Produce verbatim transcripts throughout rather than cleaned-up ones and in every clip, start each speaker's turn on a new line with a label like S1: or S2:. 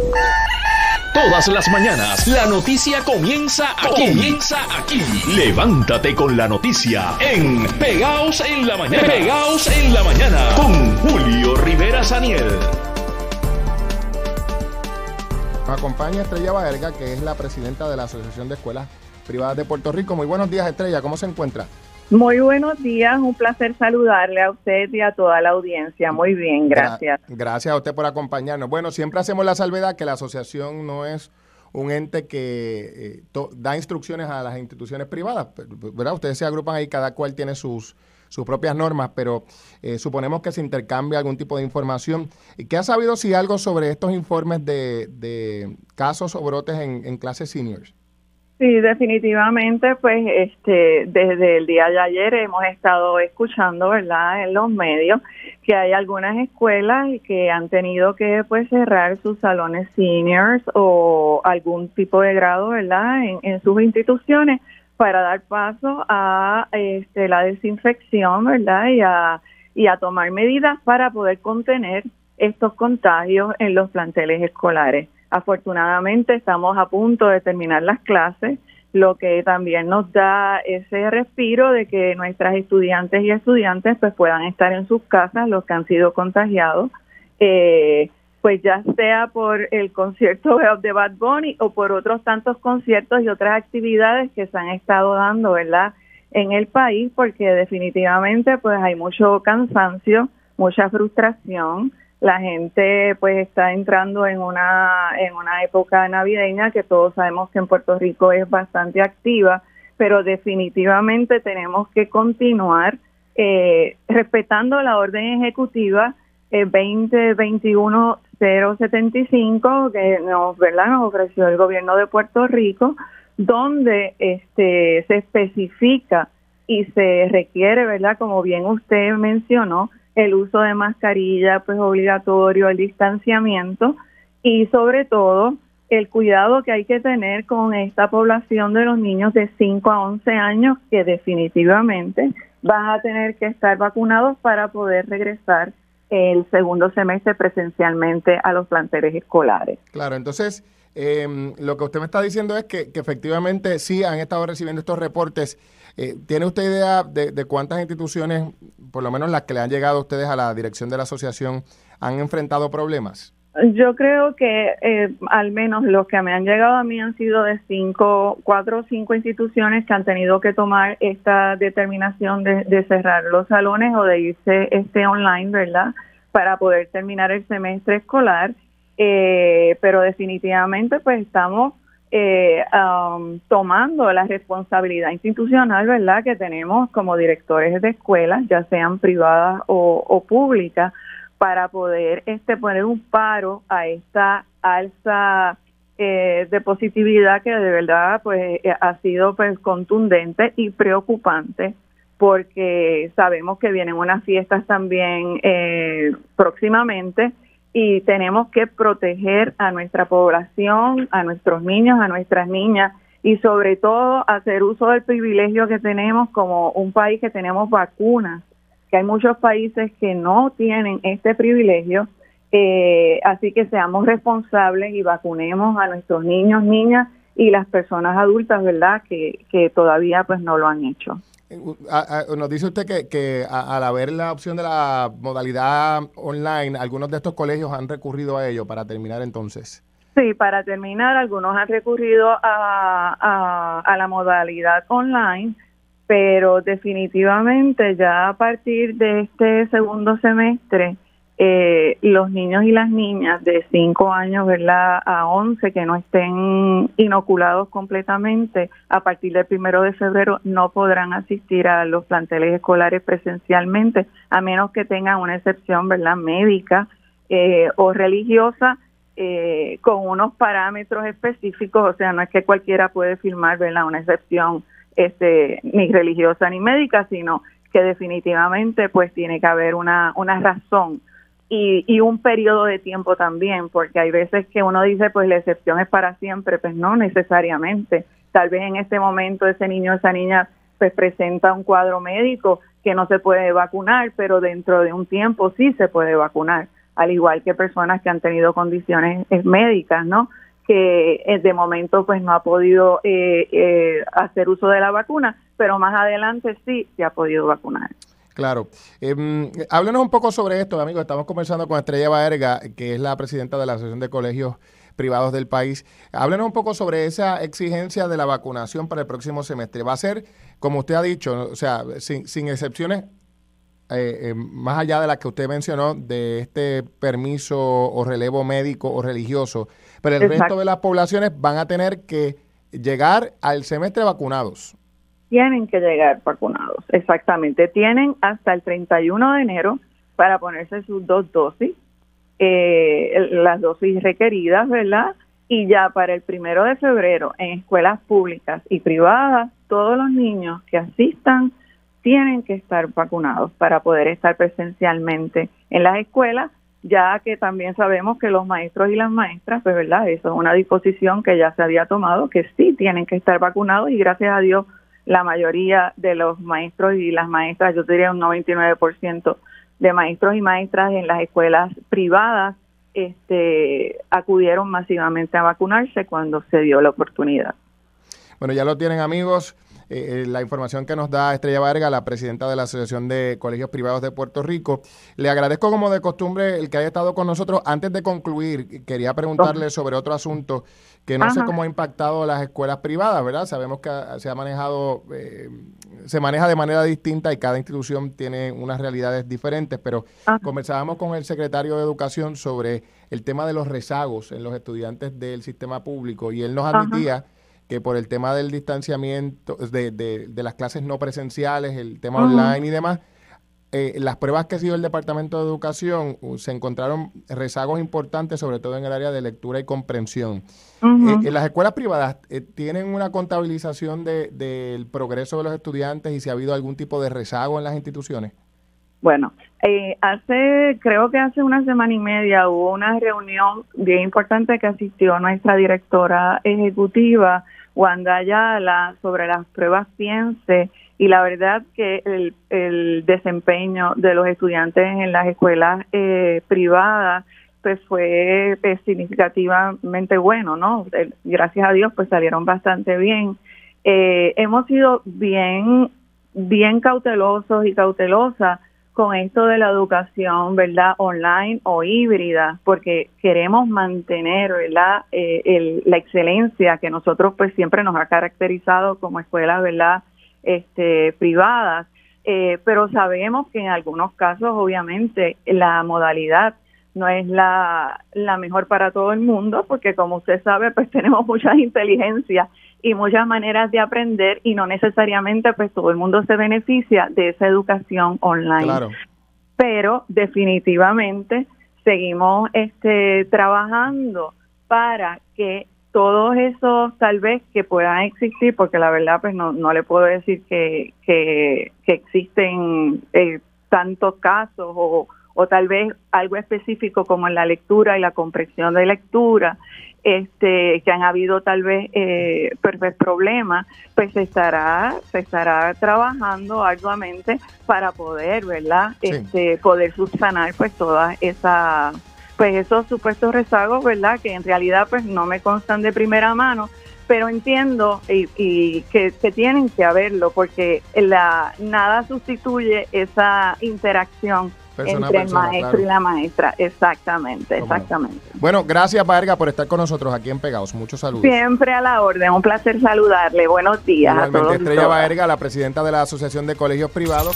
S1: Todas las mañanas, la noticia comienza aquí. Comienza aquí. Levántate con la noticia en Pegaos en la Mañana. Pegaos en la Mañana con Julio Rivera Saniel.
S2: Nos acompaña Estrella Baerga, que es la presidenta de la Asociación de Escuelas Privadas de Puerto Rico. Muy buenos días, Estrella. ¿Cómo se encuentra?
S3: Muy buenos días, un placer saludarle a usted y a toda la audiencia. Muy bien, gracias.
S2: Gra- gracias a usted por acompañarnos. Bueno, siempre hacemos la salvedad que la asociación no es un ente que eh, to- da instrucciones a las instituciones privadas, ¿verdad? Ustedes se agrupan ahí, cada cual tiene sus, sus propias normas, pero eh, suponemos que se intercambia algún tipo de información. ¿Qué ha sabido si algo sobre estos informes de, de casos o brotes en, en clases seniors?
S3: Sí, definitivamente, pues este, desde el día de ayer hemos estado escuchando, ¿verdad?, en los medios que hay algunas escuelas que han tenido que, pues, cerrar sus salones seniors o algún tipo de grado, ¿verdad?, en, en sus instituciones para dar paso a este, la desinfección, ¿verdad?, y a, y a tomar medidas para poder contener estos contagios en los planteles escolares. Afortunadamente estamos a punto de terminar las clases, lo que también nos da ese respiro de que nuestras estudiantes y estudiantes pues puedan estar en sus casas, los que han sido contagiados, eh, pues ya sea por el concierto de Bad Bunny o por otros tantos conciertos y otras actividades que se han estado dando, ¿verdad?, en el país, porque definitivamente pues hay mucho cansancio, mucha frustración. La gente pues está entrando en una en una época navideña que todos sabemos que en Puerto Rico es bastante activa, pero definitivamente tenemos que continuar eh, respetando la orden ejecutiva eh, veinte veintiuno cero setenta y cinco que nos, ¿verdad?, nos ofreció el gobierno de Puerto Rico, donde este se especifica y se requiere, ¿verdad?, como bien usted mencionó, el uso de mascarilla pues obligatorio, el distanciamiento y sobre todo el cuidado que hay que tener con esta población de los niños de cinco a once años que definitivamente van a tener que estar vacunados para poder regresar el segundo semestre presencialmente a los planteles escolares.
S2: Claro, entonces eh, lo que usted me está diciendo es que, que efectivamente sí han estado recibiendo estos reportes. Eh, ¿Tiene usted idea de, de cuántas instituciones, por lo menos las que le han llegado a ustedes a la dirección de la asociación, han enfrentado problemas?
S3: Yo creo que eh, al menos los que me han llegado a mí han sido de cinco, cuatro o cinco instituciones que han tenido que tomar esta determinación de, de cerrar los salones o de irse este online, ¿verdad?, para poder terminar el semestre escolar. Eh, pero definitivamente pues estamos eh, um, tomando la responsabilidad institucional, ¿verdad?, que tenemos como directores de escuelas, ya sean privadas o, o públicas, para poder este poner un paro a esta alza eh, de positividad que de verdad pues eh, ha sido pues contundente y preocupante, porque sabemos que vienen unas fiestas también eh, próximamente y tenemos que proteger a nuestra población, a nuestros niños, a nuestras niñas y sobre todo hacer uso del privilegio que tenemos como un país que tenemos vacunas, que hay muchos países que no tienen este privilegio, eh, así que seamos responsables y vacunemos a nuestros niños, niñas y las personas adultas, ¿verdad?, que, que todavía pues no lo han hecho.
S2: A, a, nos dice usted que, que a, al haber la opción de la modalidad online, algunos de estos colegios han recurrido a ello para terminar entonces.
S3: Sí, para terminar, algunos han recurrido a, a, a la modalidad online, pero definitivamente ya a partir de este segundo semestre, eh, los niños y las niñas de cinco años, ¿verdad?, a once que no estén inoculados completamente, a partir del primero de febrero no podrán asistir a los planteles escolares presencialmente, a menos que tengan una excepción, ¿verdad?, médica eh, o religiosa, eh, con unos parámetros específicos. O sea, no es que cualquiera puede firmar, ¿verdad?, una excepción este ni religiosa ni médica, sino que definitivamente pues tiene que haber una una razón y, y un periodo de tiempo también, porque hay veces que uno dice pues la excepción es para siempre, pues no necesariamente. Tal vez en este momento ese niño o esa niña pues presenta un cuadro médico que no se puede vacunar, pero dentro de un tiempo sí se puede vacunar. al igual que personas que han tenido condiciones eh, médicas, ¿no? Que eh, de momento pues no ha podido eh, eh, hacer uso de la vacuna, pero más adelante sí se ha podido vacunar.
S2: Claro. Eh, háblenos un poco sobre esto, amigos. Estamos conversando con Estrella Baerga, que es la presidenta de la Asociación de Colegios Privados del país. Háblenos un poco sobre esa exigencia de la vacunación para el próximo semestre. Va a ser, como usted ha dicho, o sea, sin, sin excepciones, eh, eh, más allá de las que usted mencionó, de este permiso o relevo médico o religioso, pero el
S3: Exacto.
S2: resto de las poblaciones van a tener que llegar al semestre vacunados.
S3: Tienen que llegar vacunados, exactamente. Tienen hasta el treinta y uno de enero para ponerse sus dos dosis, eh, las dosis requeridas, ¿verdad? Y ya para el primero de febrero en escuelas públicas y privadas, todos los niños que asistan tienen que estar vacunados para poder estar presencialmente en las escuelas, ya que también sabemos que los maestros y las maestras, pues, ¿verdad? Eso es una disposición que ya se había tomado, que sí tienen que estar vacunados y gracias a Dios la mayoría de los maestros y las maestras, yo diría un noventa y nueve por ciento de maestros y maestras en las escuelas privadas este, acudieron masivamente a vacunarse cuando se dio la oportunidad.
S2: Bueno, ya lo tienen, amigos. Eh, la información que nos da Estrella Baerga, la presidenta de la Asociación de Colegios Privados de Puerto Rico. Le agradezco como de costumbre el que haya estado con nosotros. Antes de concluir, quería preguntarle sobre otro asunto que no Ajá. sé cómo ha impactado las escuelas privadas, ¿verdad? Sabemos que se ha manejado, eh, se maneja de manera distinta y cada institución tiene unas realidades diferentes, pero Ajá. conversábamos con el secretario de Educación sobre el tema de los rezagos en los estudiantes del sistema público y él nos admitía Ajá. que por el tema del distanciamiento, de, de, de las clases no presenciales, el tema uh-huh. online y demás, eh, las pruebas que ha sido el Departamento de Educación, uh, se encontraron rezagos importantes, sobre todo en el área de lectura y comprensión. Uh-huh. Eh, en las escuelas privadas, eh, ¿tienen una contabilización de, del progreso de los estudiantes y si ha habido algún tipo de rezago en las instituciones?
S3: Bueno, eh, hace, creo que hace una semana y media hubo una reunión bien importante que asistió nuestra directora ejecutiva, Wanda Ayala, sobre las pruebas Piense, y la verdad que el, el desempeño de los estudiantes en las escuelas eh, privadas pues fue pues, significativamente bueno, ¿no? Gracias a Dios pues salieron bastante bien. Eh, hemos sido bien, bien cautelosos y cautelosas con esto de la educación, ¿verdad?, online o híbrida, porque queremos mantener, ¿verdad?, eh, el, la excelencia que nosotros pues siempre nos ha caracterizado como escuelas, ¿verdad?, este, privadas, eh, pero sabemos que en algunos casos, obviamente, la modalidad no es la, la mejor para todo el mundo, porque como usted sabe, pues tenemos muchas inteligencias y muchas maneras de aprender y no necesariamente pues todo el mundo se beneficia de esa educación online. Claro. Pero definitivamente seguimos este trabajando para que todos esos tal vez que puedan existir, porque la verdad pues no, no le puedo decir que, que, que existen eh, tantos casos o, o tal vez algo específico como en la lectura y la comprensión de lectura, este que han habido tal vez eh, problemas, pues se estará se estará trabajando arduamente para poder, ¿verdad? Sí. Este poder subsanar pues todas esas pues esos supuestos rezagos, ¿verdad? Que en realidad pues no me constan de primera mano, pero entiendo y, y que, que tienen que haberlo porque la nada sustituye esa interacción persona entre persona, el maestro claro. y la maestra, exactamente, ¿Cómo exactamente.
S2: No? Bueno, gracias Baerga por estar con nosotros aquí en Pegados, muchos saludos.
S3: Siempre a la orden, un placer saludarle, buenos días
S2: Igualmente, a todos. Estrella Baerga, la presidenta de la Asociación de Colegios Privados.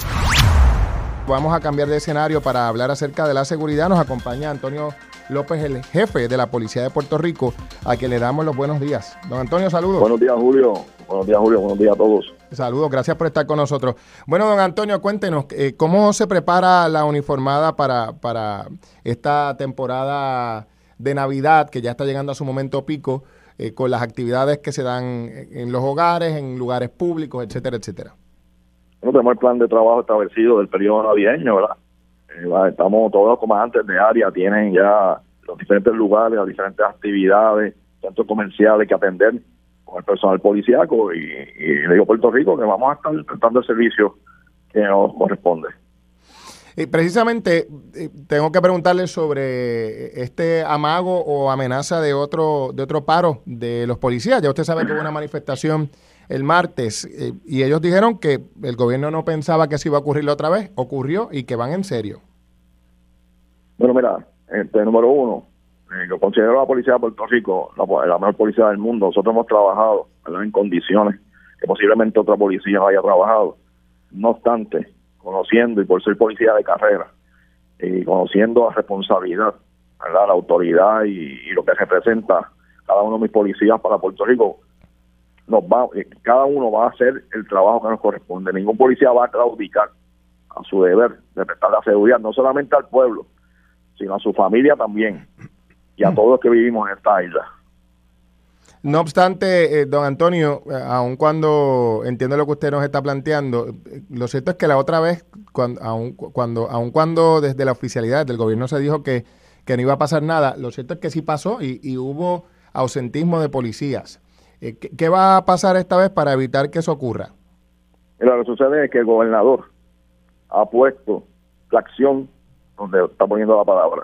S2: Vamos a cambiar de escenario para hablar acerca de la seguridad, nos acompaña Antonio López, el jefe de la Policía de Puerto Rico, a quien le damos los buenos días. Don Antonio, saludos.
S4: Buenos días, Julio. Buenos días, Julio. Buenos días a todos.
S2: Saludos, gracias por estar con nosotros. Bueno, don Antonio, cuéntenos, eh, ¿cómo se prepara la uniformada para, para esta temporada de Navidad, que ya está llegando a su momento pico, eh, con las actividades que se dan en los hogares, en lugares públicos, etcétera, etcétera?
S4: Bueno, tenemos el plan de trabajo establecido del periodo navideño, ¿verdad? Eh, estamos todos los comandantes de área, tienen ya los diferentes lugares, las diferentes actividades, centros comerciales que atender con el personal policíaco y, y le digo Puerto Rico que vamos a estar prestando el servicio que nos corresponde.
S2: Y precisamente eh, tengo que preguntarle sobre este amago o amenaza de otro de otro paro de los policías. Ya usted sabe que hubo una manifestación el martes eh, y ellos dijeron que el gobierno no pensaba que eso iba a ocurrir otra vez. Ocurrió y que van en serio.
S4: Bueno, mira, este, número uno, eh, yo considero a la policía de Puerto Rico la, la mejor policía del mundo. Nosotros hemos trabajado, ¿verdad?, en condiciones que posiblemente otra policía no haya trabajado. No obstante, conociendo y por ser policía de carrera y conociendo la responsabilidad, ¿verdad?, la autoridad y, y lo que representa cada uno de mis policías para Puerto Rico, nos va, cada uno va a hacer el trabajo que nos corresponde. Ningún policía va a claudicar a su deber de prestar la seguridad, no solamente al pueblo, sino a su familia también y a todos los que vivimos en esta isla.
S2: No obstante, eh, don Antonio, eh, aun cuando entiendo lo que usted nos está planteando, eh, lo cierto es que la otra vez, cuando, aun cuando, aun cuando desde la oficialidad del gobierno se dijo que, que no iba a pasar nada, lo cierto es que sí pasó y, y hubo ausentismo de policías. Eh, ¿qué, ¿Qué va a pasar esta vez para evitar que eso ocurra?
S4: Mira, lo que sucede es que el gobernador ha puesto la acción donde está poniendo la palabra.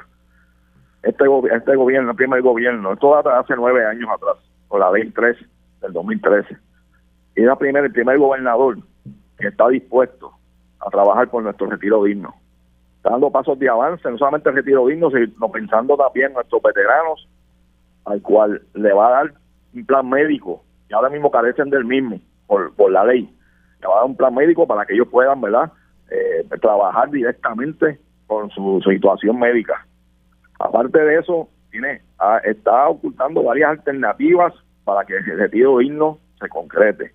S4: Este, go este gobierno, el primer gobierno, esto data hace nueve años atrás, con la ley tres del dos mil trece. Y es la primer, el primer gobernador que está dispuesto a trabajar por nuestro retiro digno. Está dando pasos de avance, no solamente el retiro digno, sino pensando también en nuestros veteranos, al cual le va a dar un plan médico, que ahora mismo carecen del mismo, por, por la ley. Le va a dar un plan médico para que ellos puedan, ¿verdad?, eh, trabajar directamente con su, su situación médica. Aparte de eso, tiene a, está ocultando varias alternativas para que el retiro digno se concrete.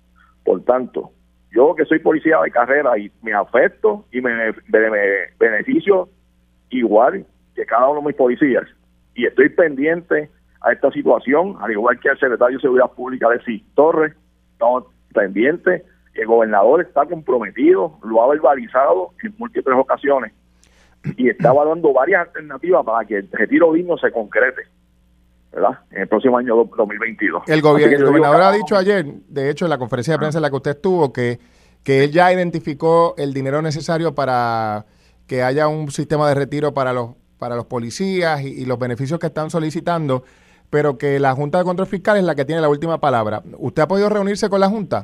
S4: Por tanto, yo que soy policía de carrera y me afecto y me, me, me beneficio igual que cada uno de mis policías, y estoy pendiente a esta situación, al igual que el secretario de Seguridad Pública, Alexis Torres, estamos pendientes. El gobernador está comprometido, lo ha verbalizado en múltiples ocasiones y está evaluando varias alternativas para que el retiro digno se concrete, ¿verdad?, en el próximo año dos mil veintidós.
S2: El, gobierno, el gobernador ha dicho ayer, de hecho en la conferencia de prensa en la que usted estuvo, que, que él ya identificó el dinero necesario para que haya un sistema de retiro para los, para los policías y, y los beneficios que están solicitando, pero que la Junta de Control Fiscal es la que tiene la última palabra. ¿Usted ha podido reunirse con la Junta?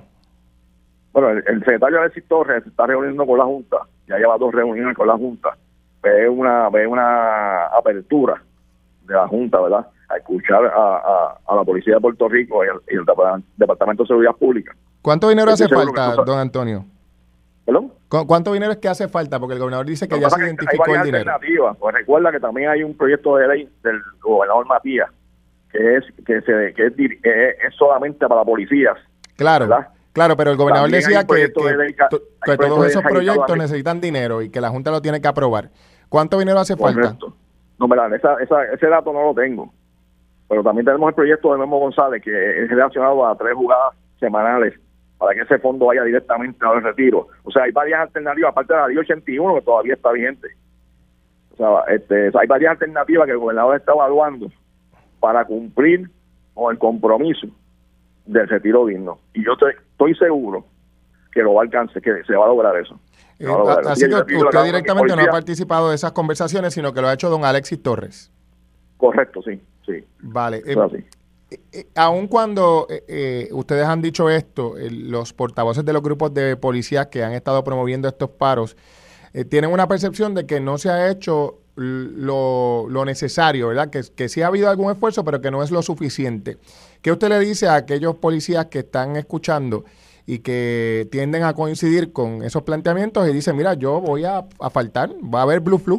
S4: Bueno, el, el secretario Alexis Torres se está reuniendo con la Junta, ya lleva dos reuniones con la Junta. Ve una, ve una apertura de la Junta, ¿verdad?, a escuchar a, a, a la Policía de Puerto Rico y el, y el Departamento de Seguridad Pública.
S2: ¿Cuánto dinero hace falta, don Antonio?
S4: ¿Perdón?
S2: ¿Cuánto dinero es que hace falta? Porque el gobernador dice que ya se identificó el dinero.
S4: Pues recuerda que también hay un proyecto de ley del gobernador Matías que es que se que es, es, es solamente para policías.
S2: Claro, ¿verdad? Claro, pero el gobernador
S4: también
S2: decía que, que,
S4: ley,
S2: que todos esos proyectos necesitan dinero y que la Junta lo tiene que aprobar. ¿Cuánto dinero hace
S4: Correcto. falta? No, verdad, esa, esa, ese dato no lo tengo. Pero también tenemos el proyecto de Memo González, que es relacionado a tres jugadas semanales para que ese fondo vaya directamente al retiro. O sea, hay varias alternativas, aparte de la ley ochenta y uno, que todavía está vigente. O sea, este, hay varias alternativas que el gobernador está evaluando para cumplir con el compromiso del retiro digno. Y yo estoy, estoy seguro que lo va a alcanzar, que se va a lograr eso.
S2: Eh, a así que usted directamente no ha participado de esas conversaciones, sino que lo ha hecho don Alexis Torres.
S4: Correcto, sí, sí.
S2: Vale. Eh, eh, eh, aun cuando eh, eh, ustedes han dicho esto, eh, los portavoces de los grupos de policías que han estado promoviendo estos paros, eh, tienen una percepción de que no se ha hecho lo, lo necesario, ¿verdad? Que, que sí ha habido algún esfuerzo, pero que no es lo suficiente. ¿Qué usted le dice a aquellos policías que están escuchando y que tienden a coincidir con esos planteamientos y dicen, mira, yo voy a, a faltar, va a haber blue flu?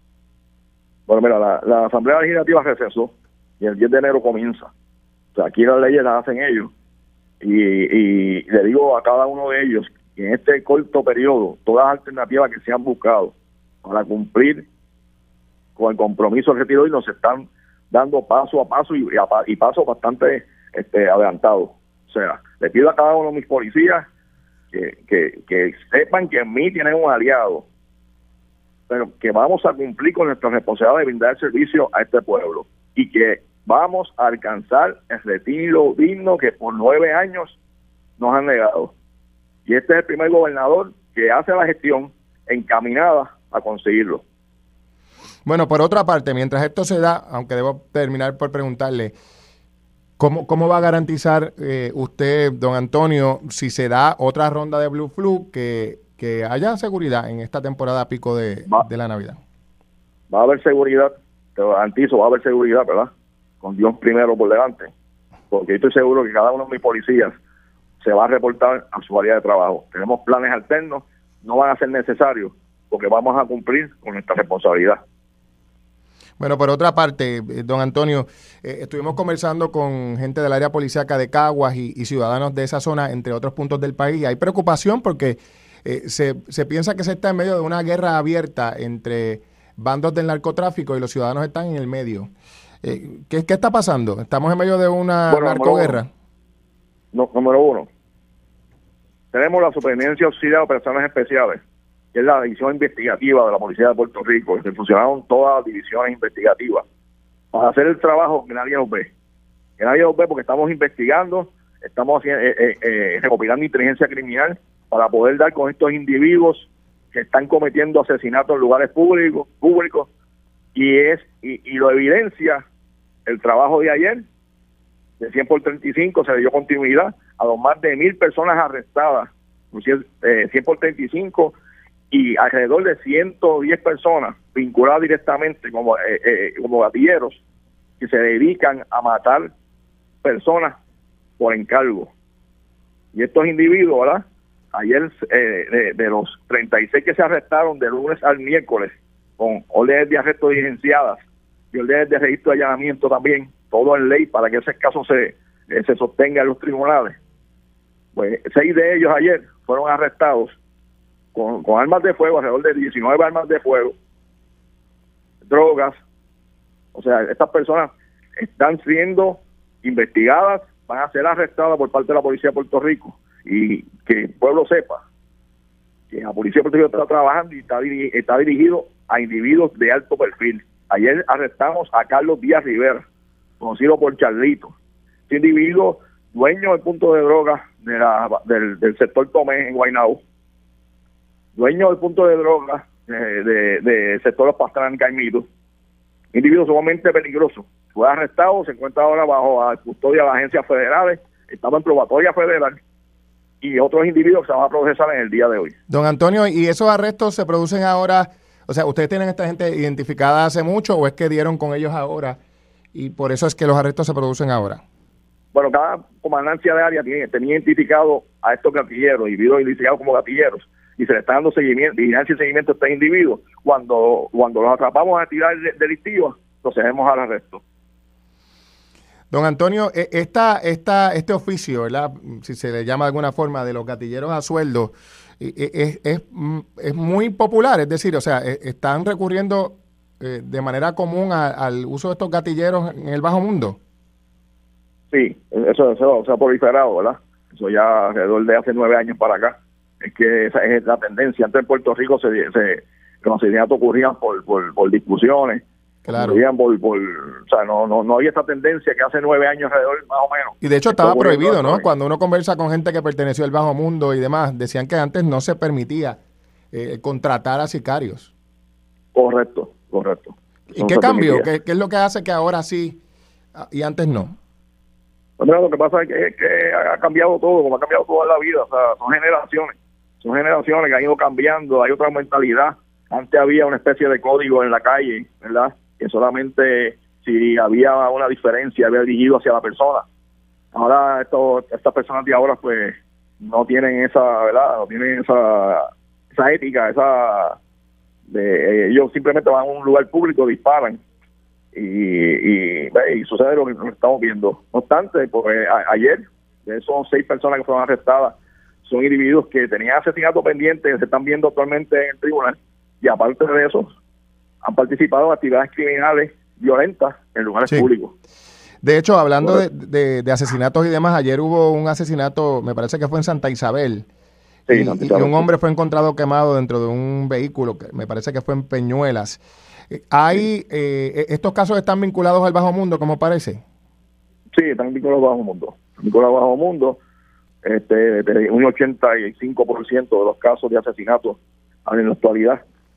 S4: Bueno, mira, la, la Asamblea Legislativa recesó y el diez de enero comienza. O sea, aquí las leyes las hacen ellos. Y, y le digo a cada uno de ellos que en este corto periodo, todas las alternativas que se han buscado para cumplir con el compromiso del retiro y nos están dando paso a paso y, y, a, y pasos bastante este, adelantados. O sea, le pido a cada uno de mis policías que, que, que sepan que en mí tienen un aliado, pero que vamos a cumplir con nuestra responsabilidad de brindar servicio a este pueblo y que vamos a alcanzar el retiro digno que por nueve años nos han negado. Y este es el primer gobernador que hace la gestión encaminada a conseguirlo.
S2: Bueno, por otra parte, mientras esto se da, aunque debo terminar por preguntarle, ¿cómo, cómo va a garantizar eh, usted, don Antonio, si se da otra ronda de Blue Flu, que, que haya seguridad en esta temporada pico de,
S4: va,
S2: de la Navidad?
S4: Va a haber seguridad, te lo garantizo, va a haber seguridad, ¿verdad? Con Dios primero por delante, porque yo estoy seguro que cada uno de mis policías se va a reportar a su área de trabajo. Tenemos planes alternos, no van a ser necesarios, porque vamos a cumplir con nuestra responsabilidad.
S2: Bueno, por otra parte, eh, don Antonio, eh, estuvimos conversando con gente del área policíaca de Caguas y, y ciudadanos de esa zona, entre otros puntos del país, y hay preocupación porque eh, se, se piensa que se está en medio de una guerra abierta entre bandos del narcotráfico y los ciudadanos están en el medio. Eh, ¿qué, ¿Qué está pasando? ¿Estamos en medio de una bueno, narcoguerra?
S4: No, número uno, tenemos la Superintendencia Auxiliar de Operaciones Especiales, que es la división investigativa de la Policía de Puerto Rico, que se fusionaron todas las divisiones investigativas para hacer el trabajo que nadie nos ve. Que nadie nos ve porque estamos investigando, estamos haciendo, eh, eh, eh, recopilando inteligencia criminal para poder dar con estos individuos que están cometiendo asesinatos en lugares públicos, públicos y es y, y lo evidencia el trabajo de ayer, de cien por treinta y cinco, se le dio continuidad a los más de mil personas arrestadas, eh, cien por treinta y cinco, y alrededor de ciento diez personas vinculadas directamente como, eh, eh, como gatilleros que se dedican a matar personas por encargo. Y estos individuos, ¿verdad? Ayer, eh, de, de los treinta y seis que se arrestaron de lunes al miércoles, con órdenes de arresto diligenciadas y órdenes de registro de allanamiento también, todo en ley para que ese caso se, eh, se sostenga en los tribunales. Pues seis de ellos ayer fueron arrestados con, con armas de fuego, alrededor de diecinueve armas de fuego, drogas. O sea, estas personas están siendo investigadas, van a ser arrestadas por parte de la Policía de Puerto Rico, y que el pueblo sepa que la Policía de Puerto Rico está trabajando y está, diri está dirigido a individuos de alto perfil. Ayer arrestamos a Carlos Díaz Rivera, conocido por Charlito, este individuo dueño del punto de droga de la, del, del sector Tomé en Guaynabo, dueño del punto de droga del de, de sector Los Pastrana en Caimito, individuo sumamente peligroso. Fue arrestado, se encuentra ahora bajo la custodia de las agencias federales, estaba en probatoria federal, y otros individuos que se van a procesar en el día de hoy.
S2: Don Antonio, ¿y esos arrestos se producen ahora? O sea, ¿ustedes tienen a esta gente identificada hace mucho o es que dieron con ellos ahora y por eso es que los arrestos se producen ahora?
S4: Bueno, cada comandancia de área tiene, tenía identificado a estos gatilleros, individuos identificados como gatilleros, y se le está dando seguimiento, vigilancia y seguimiento a estos individuos. Cuando, cuando los atrapamos en actividades delictivas, procedemos al arresto.
S2: Don Antonio, esta, esta, este oficio, ¿verdad?, si se le llama de alguna forma, de los gatilleros a sueldo, es, es, es muy popular, es decir, o sea, están recurriendo eh, de manera común a, al uso de estos gatilleros en el bajo mundo.
S4: Sí, eso, eso se ha proliferado, ¿verdad? Eso ya alrededor de hace nueve años para acá. Es que esa es la tendencia. Antes en Puerto Rico se, se, los asesinatos ocurrían por, por, por discusiones.
S2: Claro.
S4: Por, por, o sea, no, no, no había esta tendencia que hace nueve años alrededor, más o menos.
S2: Y de hecho estaba prohibido, ¿no? Cuando uno conversa con gente que perteneció al bajo mundo y demás, decían que antes no se permitía eh, contratar a sicarios.
S4: Correcto, correcto.
S2: ¿Y no qué cambió? ¿Qué, ¿Qué es lo que hace que ahora sí y antes no?
S4: Bueno, lo que pasa es que, que ha cambiado todo, como ha cambiado toda la vida. O sea, son generaciones. Son generaciones que han ido cambiando, hay otra mentalidad. Antes había una especie de código en la calle, ¿verdad?, que solamente si había una diferencia había dirigido hacia la persona. Ahora esto, estas personas de ahora pues no tienen esa, ¿verdad?, no tienen esa esa ética, esa de ellos simplemente van a un lugar público, disparan y, y, y sucede lo que estamos viendo. No obstante, pues a, ayer de esos seis personas que fueron arrestadas son individuos que tenían asesinato pendiente, que se están viendo actualmente en el tribunal, y aparte de eso han participado en actividades criminales violentas en lugares sí. públicos.
S2: De hecho, hablando de, de, de asesinatos y demás, ayer hubo un asesinato, me parece que fue en Santa Isabel, sí, y, Santa Isabel. y un hombre fue encontrado quemado dentro de un vehículo, que me parece que fue en Peñuelas. ¿Hay sí. eh, estos casos están vinculados al bajo mundo, como parece?
S4: Sí, están vinculados al bajo mundo. Vinculados al bajo mundo. Este, de un ochenta y cinco por ciento de los casos de asesinatos en la actualidad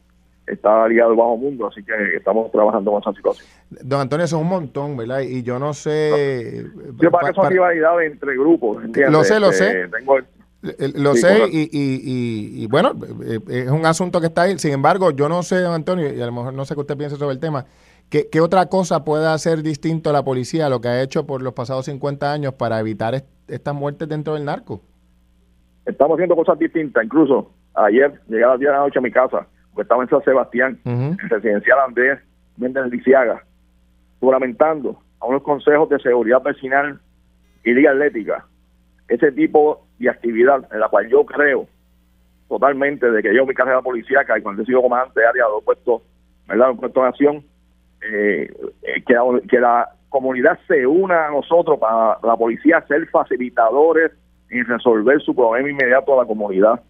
S4: está ligado al bajo mundo, así que estamos trabajando con esa situación.
S2: Don Antonio, eso es un montón, ¿verdad? Y yo no sé...
S4: Yo para que son rivalidades entre grupos, ¿entiendes?
S2: Lo sé, lo
S4: este,
S2: sé.
S4: Tengo el,
S2: Lo
S4: sí,
S2: sé y, y, y, y bueno, es un asunto que está ahí. Sin embargo, yo no sé, don Antonio, y a lo mejor no sé qué usted piensa sobre el tema, ¿qué, qué otra cosa puede hacer distinto a la policía a lo que ha hecho por los pasados cincuenta años para evitar est estas muertes dentro del narco?
S4: Estamos haciendo cosas distintas. Incluso ayer llegué a las diez de la noche a mi casa, porque estaba en San Sebastián, uh-huh. en el residencial Andrés Méndez Lisiaga, juramentando a unos consejos de seguridad vecinal y liga atlética ese tipo de actividad en la cual yo creo totalmente de que yo mi carrera policíaca y cuando he sido comandante de área de puestos, ¿verdad? Un puesto de acción, eh, eh, que, la, que la comunidad se una a nosotros para la policía ser facilitadores en resolver su problema inmediato a la comunidad.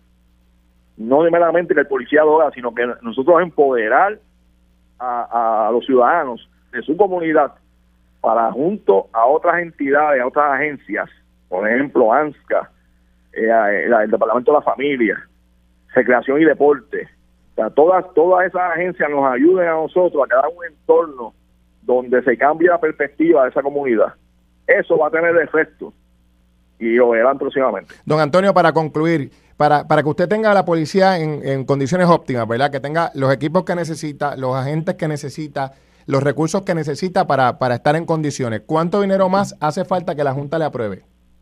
S4: No meramente que el policía lo haga, sino que nosotros empoderar a, a los ciudadanos de su comunidad para junto a otras entidades, a otras agencias, por ejemplo, ANSCA, eh, el Departamento de la Familia, Recreación y Deporte, o sea, todas, todas esas agencias nos ayuden a nosotros a crear un entorno donde se cambie la perspectiva de esa comunidad. Eso va a tener efecto y lo verán próximamente.
S2: Don Antonio, para concluir, para, para que usted tenga la policía en, en condiciones óptimas, ¿verdad? Que tenga los equipos que necesita, los agentes que necesita, los recursos que necesita para, para estar en condiciones. ¿Cuánto dinero más hace falta que la Junta le apruebe?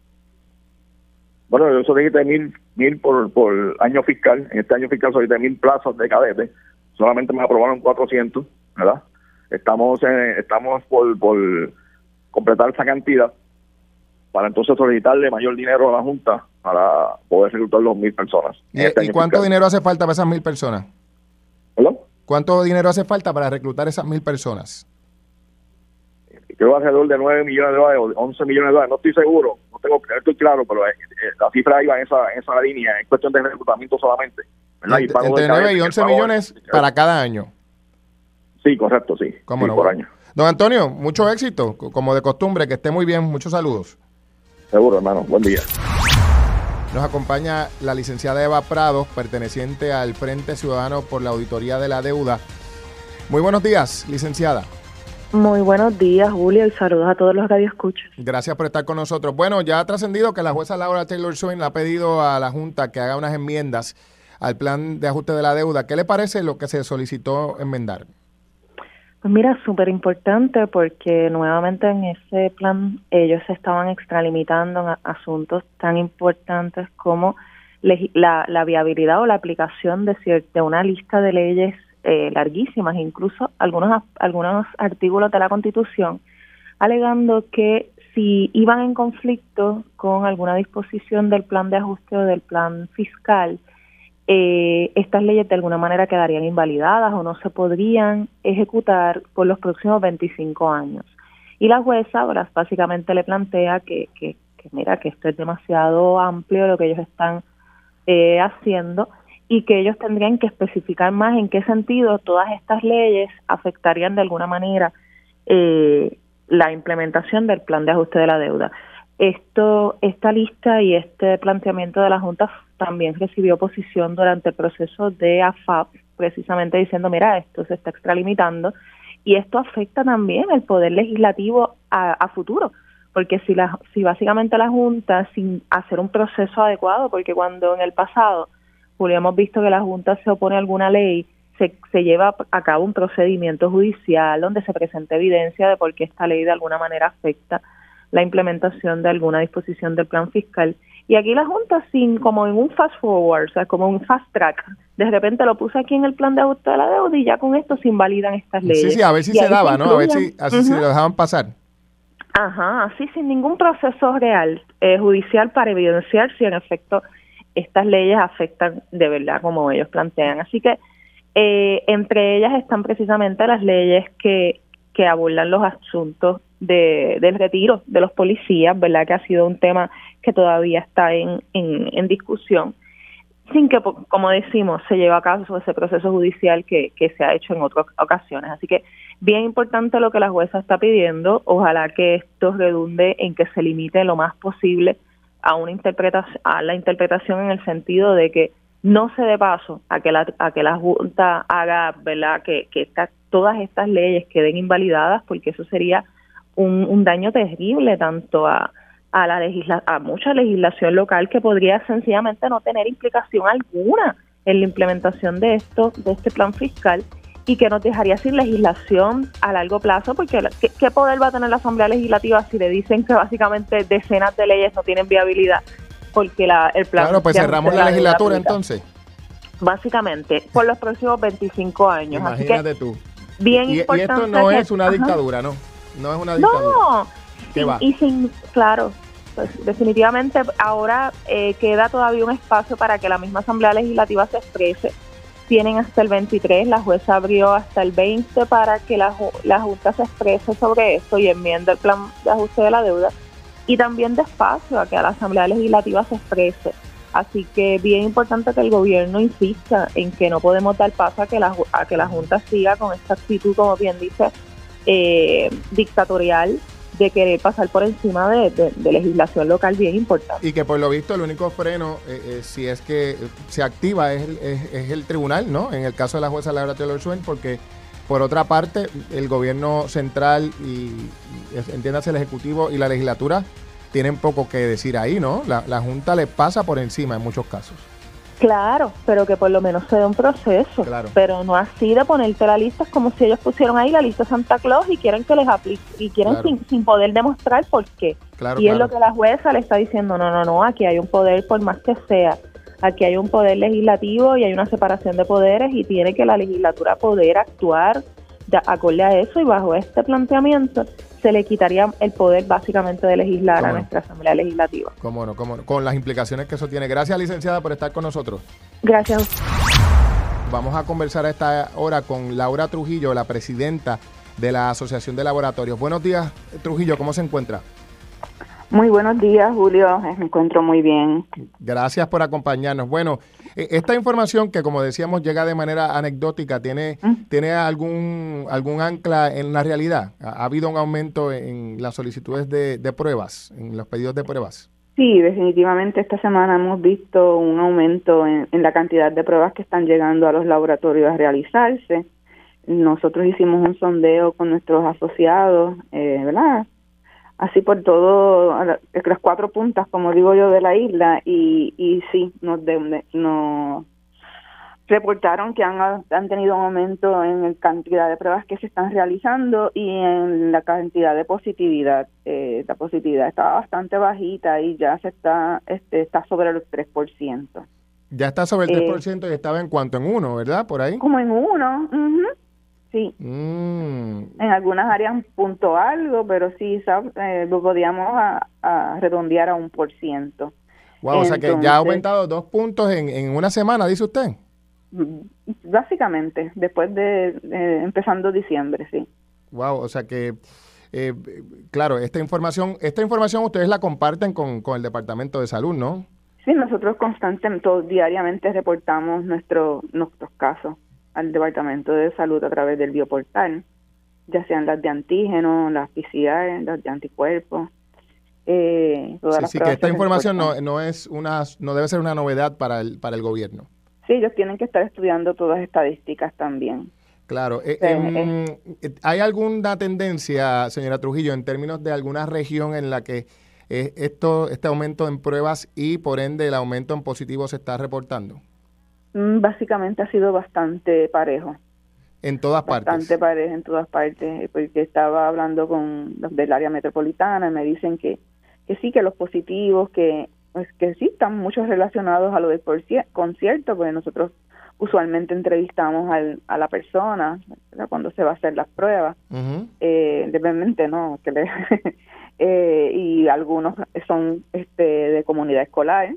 S4: Bueno, yo solicité mil, mil por, por año fiscal. En este año fiscal solicité mil plazas de cadete. Solamente me aprobaron cuatrocientos, ¿verdad? Estamos en, estamos por, por completar esa cantidad para entonces solicitarle mayor dinero a la Junta para poder reclutar los mil personas.
S2: ¿Y, este ¿y cuánto fiscal. dinero hace falta para esas mil personas?
S4: ¿Perdón?
S2: ¿Cuánto dinero hace falta para reclutar esas mil personas?
S4: Creo alrededor de nueve millones de dólares o once millones de dólares, no estoy seguro, no tengo, no estoy claro, pero eh, eh, la cifra iba en esa, en esa línea, es cuestión de reclutamiento solamente. ¿verdad?
S2: Entre, y entre nueve y once millones para cada año.
S4: Sí, correcto, sí,
S2: ¿Cómo
S4: sí,
S2: no?
S4: por año.
S2: Don Antonio, mucho éxito, como de costumbre, que esté muy bien, muchos saludos.
S4: Seguro, hermano, buen día.
S2: Nos acompaña la licenciada Eva Prado, perteneciente al Frente Ciudadano por la Auditoría de la Deuda. Muy buenos días, licenciada.
S5: Muy buenos días, Julio, y saludos a todos los radioescuchas.
S2: Gracias por estar con nosotros. Bueno, ya ha trascendido que la jueza Laura Taylor Swain le ha pedido a la Junta que haga unas enmiendas al plan de ajuste de la deuda. ¿Qué le parece lo que se solicitó enmendar?
S5: Pues mira, súper importante porque nuevamente en ese plan ellos se estaban extralimitando en asuntos tan importantes como la, la viabilidad o la aplicación de, de una lista de leyes Eh, larguísimas, incluso algunos algunos artículos de la Constitución, alegando que si iban en conflicto con alguna disposición del plan de ajuste o del plan fiscal, eh, estas leyes de alguna manera quedarían invalidadas o no se podrían ejecutar por los próximos veinticinco años. Y la jueza ahora básicamente le plantea que, que, que mira, que esto es demasiado amplio lo que ellos están eh, haciendo, y que ellos tendrían que especificar más en qué sentido todas estas leyes afectarían de alguna manera eh, la implementación del plan de ajuste de la deuda. Esto, esta lista y este planteamiento de la Junta también recibió oposición durante el proceso de A F A P, precisamente diciendo, mira, esto se está extralimitando y esto afecta también el poder legislativo a, a futuro, porque si, la, si básicamente la Junta, sin hacer un proceso adecuado, porque cuando en el pasado Julio, hemos visto que la Junta se opone a alguna ley, se, se lleva a cabo un procedimiento judicial donde se presenta evidencia de por qué esta ley de alguna manera afecta la implementación de alguna disposición del plan fiscal. Y aquí la Junta, sin como en un fast forward, o sea, como un fast track, de repente lo puse aquí en el plan de ajuste de la deuda y ya con esto se invalidan estas leyes.
S2: Sí, sí, a ver si y se daba, se ¿no? A ver si así uh-huh. si lo dejaban pasar.
S5: Ajá, así sin ningún proceso real, eh, judicial para evidenciar si en efecto estas leyes afectan de verdad como ellos plantean. Así que eh, entre ellas están precisamente las leyes que, que abordan los asuntos de, del retiro de los policías, ¿verdad? Que ha sido un tema que todavía está en, en, en discusión, sin que, como decimos, se lleve a cabo ese proceso judicial que, que se ha hecho en otras ocasiones. Así que bien importante lo que la jueza está pidiendo. Ojalá que esto redunde en que se limite lo más posible a una interpretación, a la interpretación en el sentido de que no se dé paso a que la a que la Junta haga, ¿verdad?, que, que esta, todas estas leyes queden invalidadas, porque eso sería un, un daño terrible tanto a, a la legisla a mucha legislación local que podría sencillamente no tener implicación alguna en la implementación de esto, de este plan fiscal, y que nos dejaría sin legislación a largo plazo, porque ¿qué, qué poder va a tener la Asamblea Legislativa si le dicen que básicamente decenas de leyes no tienen viabilidad? Porque la, el plan...
S2: Claro, pues cerramos la, la legislatura entonces.
S5: Básicamente, por los próximos veinticinco años.
S2: Imagínate
S5: Así que,
S2: tú.
S5: Bien
S2: y,
S5: importante.
S2: Y esto no
S5: que,
S2: es una
S5: ajá.
S2: dictadura, ¿no? No es una dictadura.
S5: No.
S2: ¿Qué
S5: sin,
S2: va?
S5: Y sin, claro, pues definitivamente ahora eh, queda todavía un espacio para que la misma Asamblea Legislativa se exprese. Tienen hasta el veintitrés, la jueza abrió hasta el veinte para que la, la Junta se exprese sobre esto y enmiende el plan de ajuste de la deuda. Y también despacio a que la Asamblea Legislativa se exprese. Así que bien importante que el gobierno insista en que no podemos dar paso a que la, a que la Junta siga con esta actitud, como bien dice, eh, dictatorial, de querer pasar por encima de, de, de legislación local bien importante.
S2: Y que por lo visto el único freno, eh, eh, si es que se activa, es el, es, es el tribunal, ¿no? En el caso de la jueza Laura Taylor Swain, porque por otra parte, el gobierno central y, y entiéndase el Ejecutivo y la legislatura tienen poco que decir ahí, ¿no? La, la Junta le pasa por encima en muchos casos.
S5: Claro, pero que por lo menos se dé un proceso.
S2: Claro.
S5: Pero no así de ponerte la lista, es como si ellos pusieron ahí la lista Santa Claus y quieren que les aplique, y quieren
S2: Claro.
S5: sin, sin poder demostrar por qué.
S2: Claro,
S5: y
S2: claro.
S5: es lo que la jueza le está diciendo, no, no, no, aquí hay un poder por más que sea. Aquí hay un poder legislativo y hay una separación de poderes y tiene que la legislatura poder actuar de acorde a eso, y bajo este planteamiento se le quitaría el poder básicamente de legislar a
S2: no?
S5: nuestra Asamblea Legislativa.
S2: Cómo no, cómo no, con las implicaciones que eso tiene. Gracias, licenciada, por estar con nosotros.
S5: Gracias.
S2: Vamos a conversar a esta hora con Laura Trujillo, la presidenta de la Asociación de Laboratorios. Buenos días, Trujillo, ¿cómo se encuentra?
S6: Muy buenos días, Julio. Me encuentro muy bien.
S2: Gracias por acompañarnos. Bueno, esta información que, como decíamos, llega de manera anecdótica, ¿tiene, ¿Mm? ¿tiene algún algún ancla en la realidad? ¿Ha, ha habido un aumento en las solicitudes de, de pruebas, en los pedidos de pruebas?
S6: Sí, definitivamente esta semana hemos visto un aumento en, en la cantidad de pruebas que están llegando a los laboratorios a realizarse. Nosotros hicimos un sondeo con nuestros asociados, eh, ¿verdad? Así por todo, las cuatro puntas, como digo yo, de la isla, y, y sí, nos, de, nos reportaron que han, han tenido un aumento en la cantidad de pruebas que se están realizando y en la cantidad de positividad. Eh, la positividad estaba bastante bajita y ya se está este, está sobre el tres por ciento.
S2: Ya está sobre el tres por ciento eh, y estaba en cuanto en uno, ¿verdad? Por ahí.
S6: Como en uno, uh-huh. Sí,
S2: mm.
S6: en algunas áreas punto algo, pero sí eh, lo podíamos a, a redondear a un por ciento.
S2: Wow, Entonces, o sea que ya ha aumentado dos puntos en, en una semana, dice usted.
S6: Básicamente, después de eh, empezando diciembre, sí.
S2: Wow, o sea que, eh, claro, esta información, esta información ustedes la comparten con, con el Departamento de Salud, ¿no?
S6: Sí, nosotros constantemente, diariamente reportamos nuestro, nuestros casos al Departamento de Salud a través del bioportal, ya sean las de antígenos, las P C R, las de anticuerpos. Eh, todas
S2: sí,
S6: las
S2: sí, que esta información no, no es una, no debe ser una novedad para el, para el gobierno.
S6: Sí, ellos tienen que estar estudiando todas estadísticas también.
S2: Claro. Eh, eh, eh, ¿Hay alguna tendencia, señora Trujillo, en términos de alguna región en la que eh, esto, este aumento en pruebas y por ende el aumento en positivos se está reportando?
S6: Básicamente ha sido bastante parejo.
S2: En todas partes.
S6: Bastante parejo en todas partes, porque estaba hablando con los del área metropolitana y me dicen que, que sí, que los positivos, que, pues, que sí están muchos relacionados a lo del concierto, porque nosotros usualmente entrevistamos al, a la persona, ¿verdad?, cuando se va a hacer las pruebas. Uh-huh. eh, Realmente no, que le, eh, y algunos son este de comunidad escolar.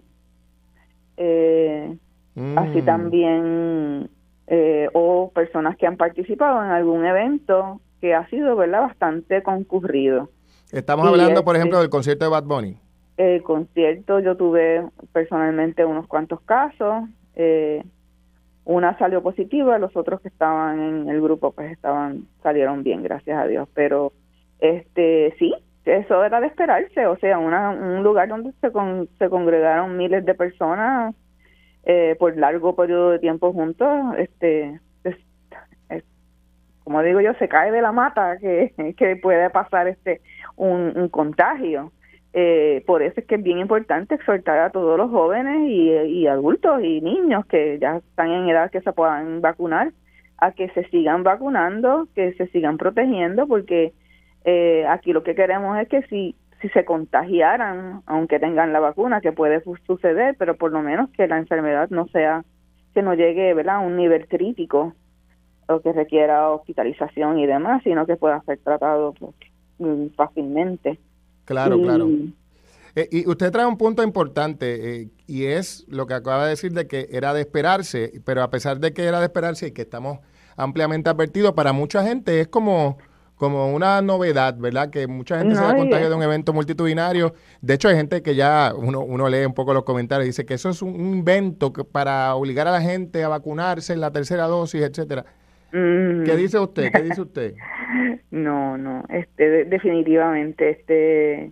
S6: Eh, Mm. Así también, eh, o personas que han participado en algún evento que ha sido, ¿verdad?, bastante concurrido.
S2: Estamos y hablando, este, por ejemplo, del concierto de Bad Bunny.
S6: El concierto, yo tuve personalmente unos cuantos casos. Eh, una salió positiva, los otros que estaban en el grupo pues estaban salieron bien, gracias a Dios. Pero este sí, eso era de esperarse. O sea, una, un lugar donde se, con, se congregaron miles de personas. eh, por largo periodo de tiempo juntos, este, es, es, como digo yo, se cae de la mata que, que puede pasar este un, un contagio. Eh, por eso es que es bien importante exhortar a todos los jóvenes y, y adultos y niños que ya están en edad que se puedan vacunar, a que se sigan vacunando, que se sigan protegiendo, porque eh, aquí lo que queremos es que si, si se contagiaran, aunque tengan la vacuna, que puede suceder, pero por lo menos que la enfermedad no sea, que no llegue, ¿verdad?, a un nivel crítico o que requiera hospitalización y demás, sino que pueda ser tratado pues, fácilmente.
S2: Claro,
S6: y,
S2: claro. Eh, y usted trae un punto importante, eh, y es lo que acaba de decir de que era de esperarse, pero a pesar de que era de esperarse y que estamos ampliamente advertidos, para mucha gente es como, como una novedad, ¿verdad? Que mucha gente
S6: no,
S2: se da contagio
S6: es,
S2: de un evento multitudinario. De hecho, hay gente que ya, uno, uno lee un poco los comentarios, dice que eso es un invento que para obligar a la gente a vacunarse en la tercera dosis, etcétera. Mm. ¿Qué dice usted? ¿Qué dice usted?
S6: No, no, este, de, definitivamente, este,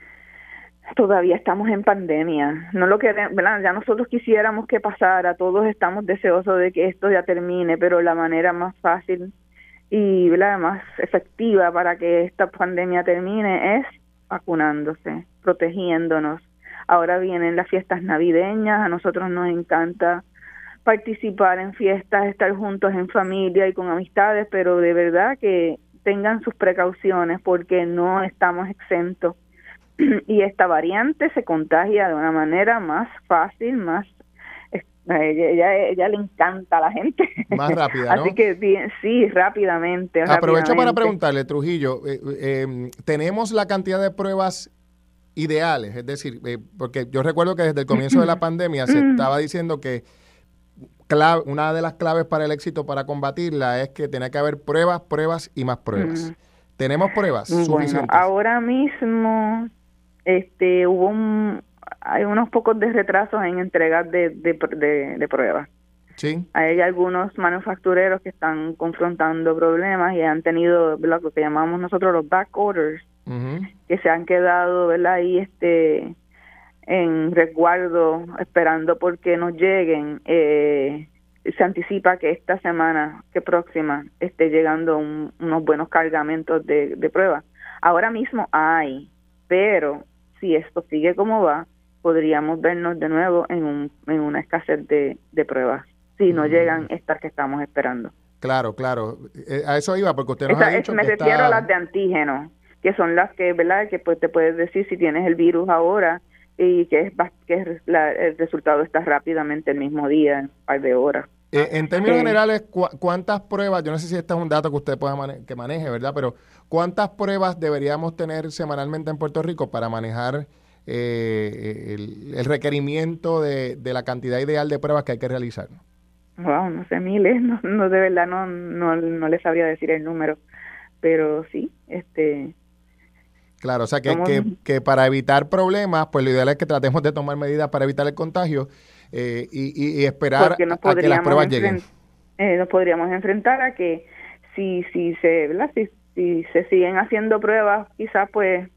S6: todavía estamos en pandemia. No lo queremos, ¿verdad? Ya nosotros quisiéramos que pasara, todos estamos deseosos de que esto ya termine, pero la manera más fácil y, ¿verdad?, más efectiva para que esta pandemia termine es vacunándose, protegiéndonos. Ahora vienen las fiestas navideñas, a nosotros nos encanta participar en fiestas, estar juntos en familia y con amistades, pero de verdad que tengan sus precauciones porque no estamos exentos. Y esta variante se contagia de una manera más fácil, más... A ella, ella, ella le encanta a la gente.
S2: Más rápida, ¿no?
S6: Así que sí, rápidamente.
S2: Aprovecho
S6: rápidamente.
S2: para preguntarle, Trujillo, eh, eh, ¿tenemos la cantidad de pruebas ideales? Es decir, eh, porque yo recuerdo que desde el comienzo de la pandemia se estaba diciendo que clave, una de las claves para el éxito para combatirla es que tiene que haber pruebas, pruebas y más pruebas. Mm. ¿Tenemos pruebas
S6: bueno,
S2: suficientes?
S6: Ahora mismo este hubo un, hay unos pocos de retrasos en entregar de, de, de, de pruebas.
S2: Sí.
S6: Hay algunos manufactureros que están confrontando problemas y han tenido, ¿verdad?, lo que llamamos nosotros los back orders, uh-huh. que se han quedado, ¿verdad?, ahí este en resguardo esperando porque nos lleguen. Eh, se anticipa que esta semana, que próxima, esté llegando un, unos buenos cargamentos de, de pruebas. Ahora mismo hay, pero si esto sigue como va, podríamos vernos de nuevo en, un, en una escasez de, de pruebas, si no mm. llegan estas que estamos esperando.
S2: Claro, claro. Eh, a eso iba, porque usted nos
S6: Esta,
S2: ha dicho
S6: es, me
S2: que
S6: refiero
S2: está...
S6: a las de antígeno, que son las que, ¿verdad?, que pues te puedes decir si tienes el virus ahora y que es que es la, el resultado está rápidamente el mismo día, en un par de horas.
S2: Eh, en términos eh, generales, ¿cu ¿cuántas pruebas? Yo no sé si este es un dato que usted pueda mane que maneje, ¿verdad? Pero ¿cuántas pruebas deberíamos tener semanalmente en Puerto Rico para manejar eh, el, el requerimiento de, de la cantidad ideal de pruebas que hay que realizar?
S6: Wow, no sé, miles, no, no de verdad no, no, no les sabría decir el número, pero sí, este...
S2: Claro, o sea que, que, que para evitar problemas, pues lo ideal es que tratemos de tomar medidas para evitar el contagio eh, y, y esperar a que las pruebas lleguen.
S6: Eh, nos podríamos enfrentar a que si si se ¿verdad? Si, si se siguen haciendo pruebas, quizás pues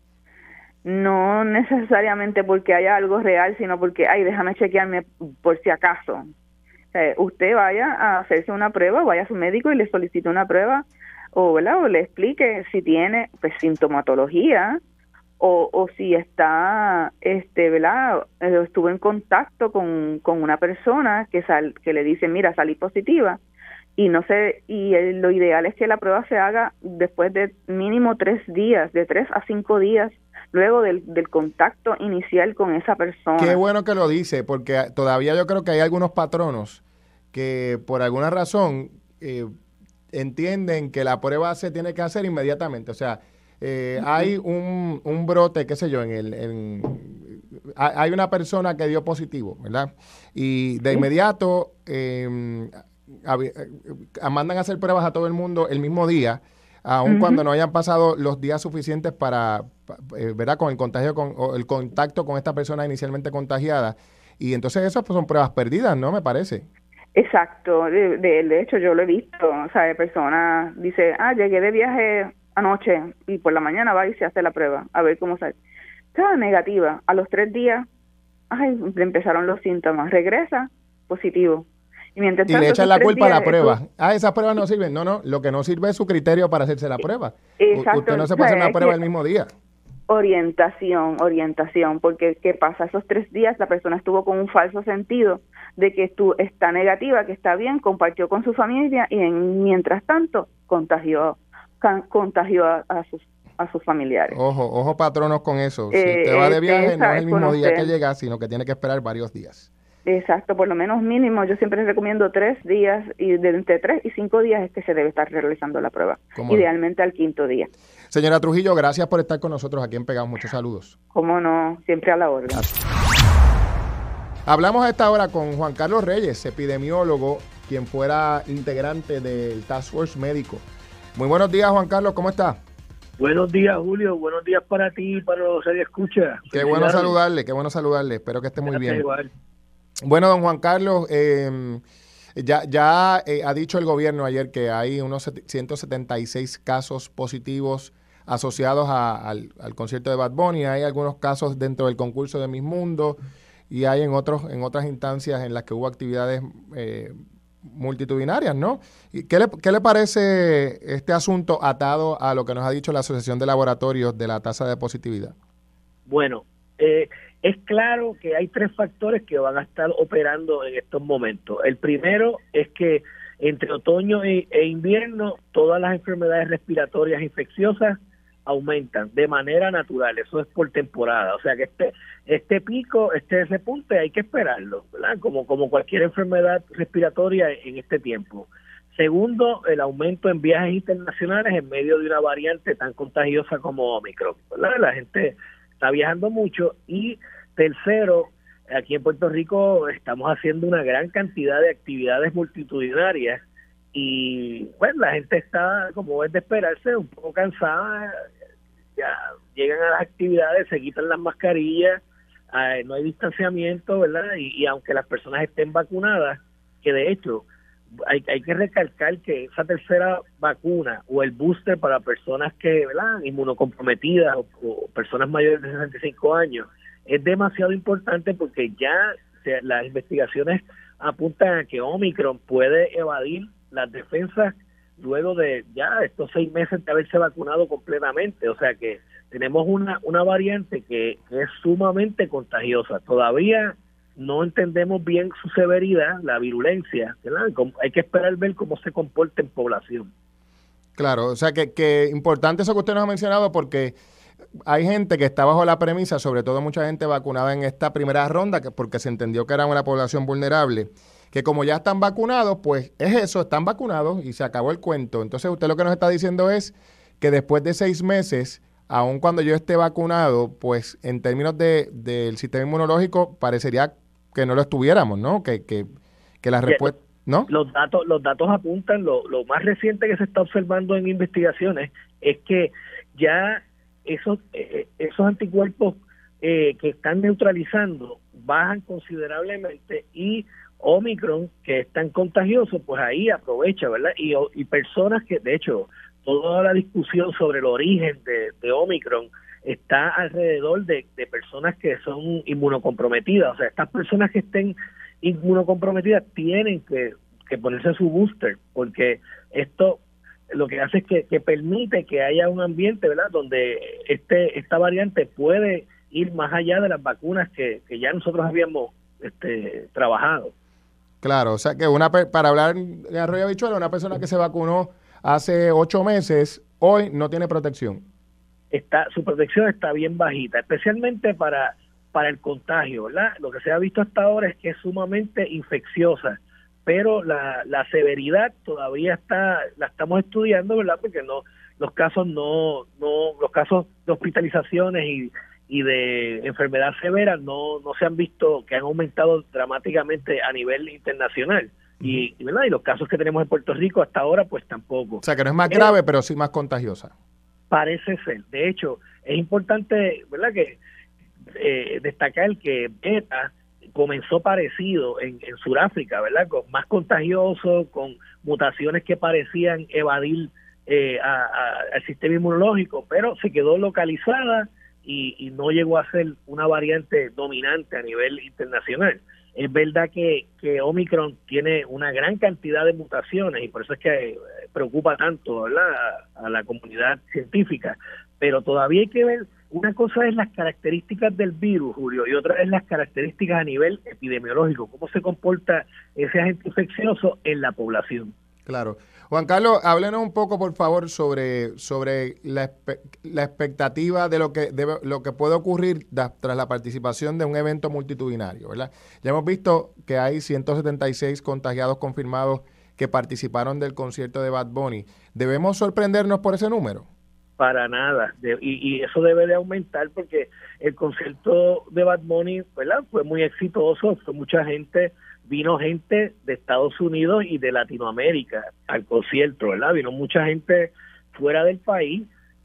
S6: no necesariamente porque haya algo real, sino porque, ay, déjame chequearme por si acaso. O sea, usted vaya a hacerse una prueba, vaya a su médico y le solicite una prueba, o, ¿verdad?, o le explique si tiene pues sintomatología o, o si está, este, ¿verdad?, estuvo en contacto con, con una persona que sal, que le dice, mira, salí positiva, y no sé, y el, lo ideal es que la prueba se haga después de mínimo tres días, de tres a cinco días luego del, del contacto inicial con esa persona.
S2: Qué bueno que lo dice, porque todavía yo creo que hay algunos patronos que por alguna razón eh, entienden que la prueba se tiene que hacer inmediatamente. O sea, eh, uh-huh. hay un, un brote, qué sé yo, en el... En, hay una persona que dio positivo, ¿verdad? Y de ¿Sí? inmediato eh, a, a, mandan a hacer pruebas a todo el mundo el mismo día, aun uh-huh. cuando no hayan pasado los días suficientes para, eh, ¿verdad?, con el contagio, con o el contacto con esta persona inicialmente contagiada. Y entonces esas pues, son pruebas perdidas, ¿no? Me parece.
S6: Exacto, de, de, de hecho yo lo he visto, o sea, de persona dice, ah, llegué de viaje anoche y por la mañana va y se hace la prueba, a ver cómo sale. Está negativa, a los tres días, ay, empezaron los síntomas, regresa positivo. Y, mientras
S2: y
S6: tanto,
S2: le echan la culpa
S6: días,
S2: a la prueba.
S6: Eso,
S2: ah, esas pruebas no sirven. No, no, lo que no sirve es su criterio para hacerse la prueba.
S6: Exacto.
S2: Usted no se puede hacer una
S6: Es
S2: prueba
S6: que,
S2: el mismo día.
S6: Orientación, orientación, porque ¿qué pasa? Esos tres días la persona estuvo con un falso sentido de que tú está negativa, que está bien, compartió con su familia y en, mientras tanto contagió, can, contagió a, a sus a sus familiares.
S2: Ojo, ojo patronos con eso. Si
S6: Eh,
S2: usted va de
S6: este,
S2: viaje, no es el mismo
S6: conocer.
S2: día que llega, sino que tiene que esperar varios días.
S6: Exacto, por lo menos mínimo, yo siempre recomiendo tres días y de entre tres y cinco días es que se debe estar realizando la prueba, idealmente al quinto día.
S2: Señora Trujillo, gracias por estar con nosotros aquí en Pegados. Muchos saludos.
S6: Cómo no, siempre a la orden.
S2: Hablamos a esta hora con Juan Carlos Reyes, epidemiólogo, quien fuera integrante del Task Force Médico. Muy buenos días, Juan Carlos, ¿cómo está?
S7: Buenos días, Julio. Buenos días para ti y para los que escucha.
S2: Qué bueno saludarle, qué bueno saludarle. Espero que esté muy bien.
S7: Igual.
S2: Bueno, don Juan Carlos, eh, ya, ya eh, ha dicho el gobierno ayer que hay unos ciento setenta y seis casos positivos asociados a, al, al concierto de Bad Bunny. Hay algunos casos dentro del concurso de Miss Mundo y hay en otros en otras instancias en las que hubo actividades eh, multitudinarias, ¿no? ¿Y qué, le, ¿Qué le parece este asunto atado a lo que nos ha dicho la Asociación de Laboratorios de la tasa de positividad?
S7: Bueno, eh, es claro que hay tres factores que van a estar operando en estos momentos. El primero es que entre otoño e, e invierno todas las enfermedades respiratorias infecciosas aumentan de manera natural, eso es por temporada, o sea que este este pico, este ese punto hay que esperarlo, ¿verdad? Como como cualquier enfermedad respiratoria en este tiempo. Segundo, el aumento en viajes internacionales en medio de una variante tan contagiosa como Omicron, ¿verdad? La gente está viajando mucho. Y tercero, aquí en Puerto Rico estamos haciendo una gran cantidad de actividades multitudinarias y bueno, la gente está, como es de esperarse, un poco cansada, ya llegan a las actividades, se quitan las mascarillas, eh, no hay distanciamiento, ¿verdad? Y, y aunque las personas estén vacunadas, que de hecho hay, hay que recalcar que esa tercera vacuna o el booster para personas que, ¿verdad?, inmunocomprometidas o, o personas mayores de sesenta y cinco años, es demasiado importante porque ya o sea, las investigaciones apuntan a que Omicron puede evadir las defensas luego de ya estos seis meses de haberse vacunado completamente. O sea que tenemos una, una variante que, que es sumamente contagiosa. Todavía no entendemos bien su severidad, la virulencia, ¿verdad? Hay que esperar ver cómo se comporta en población.
S2: Claro, o sea que, que importante eso que usted nos ha mencionado porque hay gente que está bajo la premisa, sobre todo mucha gente vacunada en esta primera ronda, que porque se entendió que era una población vulnerable, que como ya están vacunados, pues es eso, están vacunados y se acabó el cuento. Entonces usted lo que nos está diciendo es que después de seis meses, aun cuando yo esté vacunado, pues en términos de del sistema inmunológico parecería que no lo estuviéramos, ¿no? Que, que, que la respuesta, ¿no?
S7: Los datos, los datos apuntan, lo, lo más reciente que se está observando en investigaciones es que ya esos, eh, esos anticuerpos eh, que están neutralizando bajan considerablemente y Omicron, que es tan contagioso, pues ahí aprovecha, ¿verdad? Y, y personas que, de hecho, toda la discusión sobre el origen de, de Omicron está alrededor de, de personas que son inmunocomprometidas. O sea, estas personas que estén inmunocomprometidas tienen que, que ponerse su booster, porque esto lo que hace es que, que permite que haya un ambiente, ¿verdad?, donde este esta variante puede ir más allá de las vacunas que, que ya nosotros habíamos este, trabajado.
S2: Claro, o sea que una para hablar en Arroyo Habichuela, una persona que se vacunó hace ocho meses, hoy no tiene protección.
S7: Está, su protección está bien bajita, especialmente para, para el contagio, ¿verdad? Lo que se ha visto hasta ahora es que es sumamente infecciosa, pero la, la severidad todavía está, la estamos estudiando, ¿verdad? Porque no, los casos no, no, los casos de hospitalizaciones y, y de enfermedad severa no, no se han visto que han aumentado dramáticamente a nivel internacional. Y, y, ¿verdad? Y los casos que tenemos en Puerto Rico hasta ahora, pues tampoco.
S2: O sea, que no es más grave, eh, pero sí más contagiosa.
S7: Parece ser. De hecho, es importante, ¿verdad?, que eh, destacar que Beta comenzó parecido en, en Sudáfrica, ¿verdad?, con más contagioso, con mutaciones que parecían evadir eh, a, a, al sistema inmunológico, pero se quedó localizada y, y no llegó a ser una variante dominante a nivel internacional. es verdad que, que Omicron tiene una gran cantidad de mutaciones y por eso es que preocupa tanto, ¿verdad?, a, a la comunidad científica, pero todavía hay que ver, una cosa es las características del virus, Julio, y otra es las características a nivel epidemiológico, cómo se comporta ese agente infeccioso en la población.
S2: Claro. Juan Carlos, háblenos un poco, por favor, sobre, sobre la, la expectativa de lo que de lo que puede ocurrir da, tras la participación de un evento multitudinario, ¿verdad? Ya hemos visto que hay ciento setenta y seis contagiados confirmados que participaron del concierto de Bad Bunny. ¿Debemos sorprendernos por ese número?
S7: Para nada, de, y, y eso debe de aumentar porque el concierto de Bad Bunny, ¿verdad?, fue muy exitoso, fue mucha gente, vino gente de Estados Unidos y de Latinoamérica al concierto, ¿verdad? Vino mucha gente fuera del país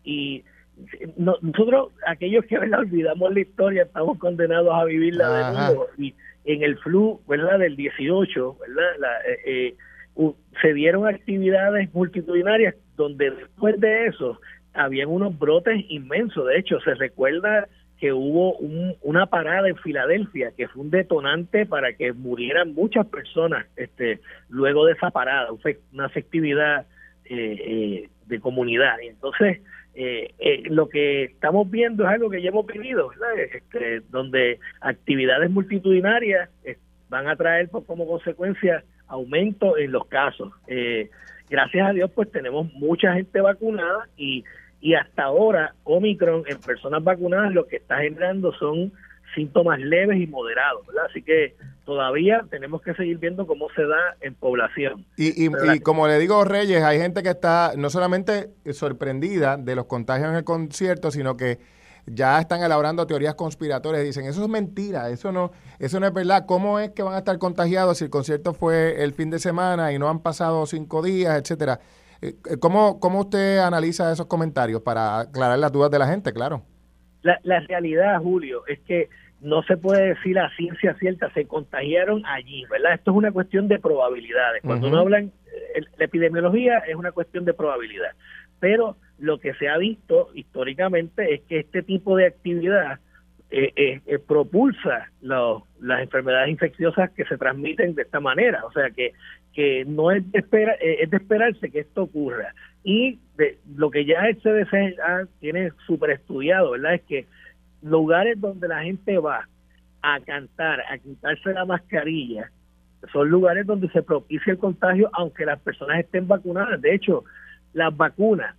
S7: y no, nosotros, aquellos que, ¿verdad?, olvidamos la historia, estamos condenados a vivirla de nuevo. Y en el flu, ¿verdad?, del dieciocho, ¿verdad?, la, eh, eh, se dieron actividades multitudinarias donde después de eso habían unos brotes inmensos. De hecho, se recuerda que hubo un, una parada en Filadelfia que fue un detonante para que murieran muchas personas este, luego de esa parada, una festividad eh, eh, de comunidad. Y entonces, eh, eh, lo que estamos viendo es algo que ya hemos vivido, ¿verdad?, este, donde actividades multitudinarias eh, van a traer pues, como consecuencia aumento en los casos. Eh, gracias a Dios, pues tenemos mucha gente vacunada y Y hasta ahora, Omicron en personas vacunadas lo que está generando son síntomas leves y moderados, ¿verdad? Así que todavía tenemos que seguir viendo cómo se da en población.
S2: Y, y, y como le digo, Reyes, hay gente que está no solamente sorprendida de los contagios en el concierto, sino que ya están elaborando teorías conspiratorias. Dicen, eso es mentira, eso no, eso no es verdad. ¿Cómo es que van a estar contagiados si el concierto fue el fin de semana y no han pasado cinco días, etcétera? ¿Cómo, ¿Cómo usted analiza esos comentarios para aclarar las dudas de la gente, claro?
S7: La, la realidad, Julio, es que no se puede decir a ciencia cierta, se contagiaron allí, ¿verdad? Esto es una cuestión de probabilidades. Cuando uh-huh. uno habla en la epidemiología es una cuestión de probabilidad. Pero lo que se ha visto históricamente es que este tipo de actividad eh, eh, eh, propulsa los, las enfermedades infecciosas que se transmiten de esta manera. O sea que que no es de, espera, eh, es de esperarse que esto ocurra. Y de, lo que ya el C D C ah, tiene súper estudiado, ¿verdad?, es que lugares donde la gente va a cantar, a quitarse la mascarilla, son lugares donde se propicia el contagio, aunque las personas estén vacunadas. De hecho, las vacunas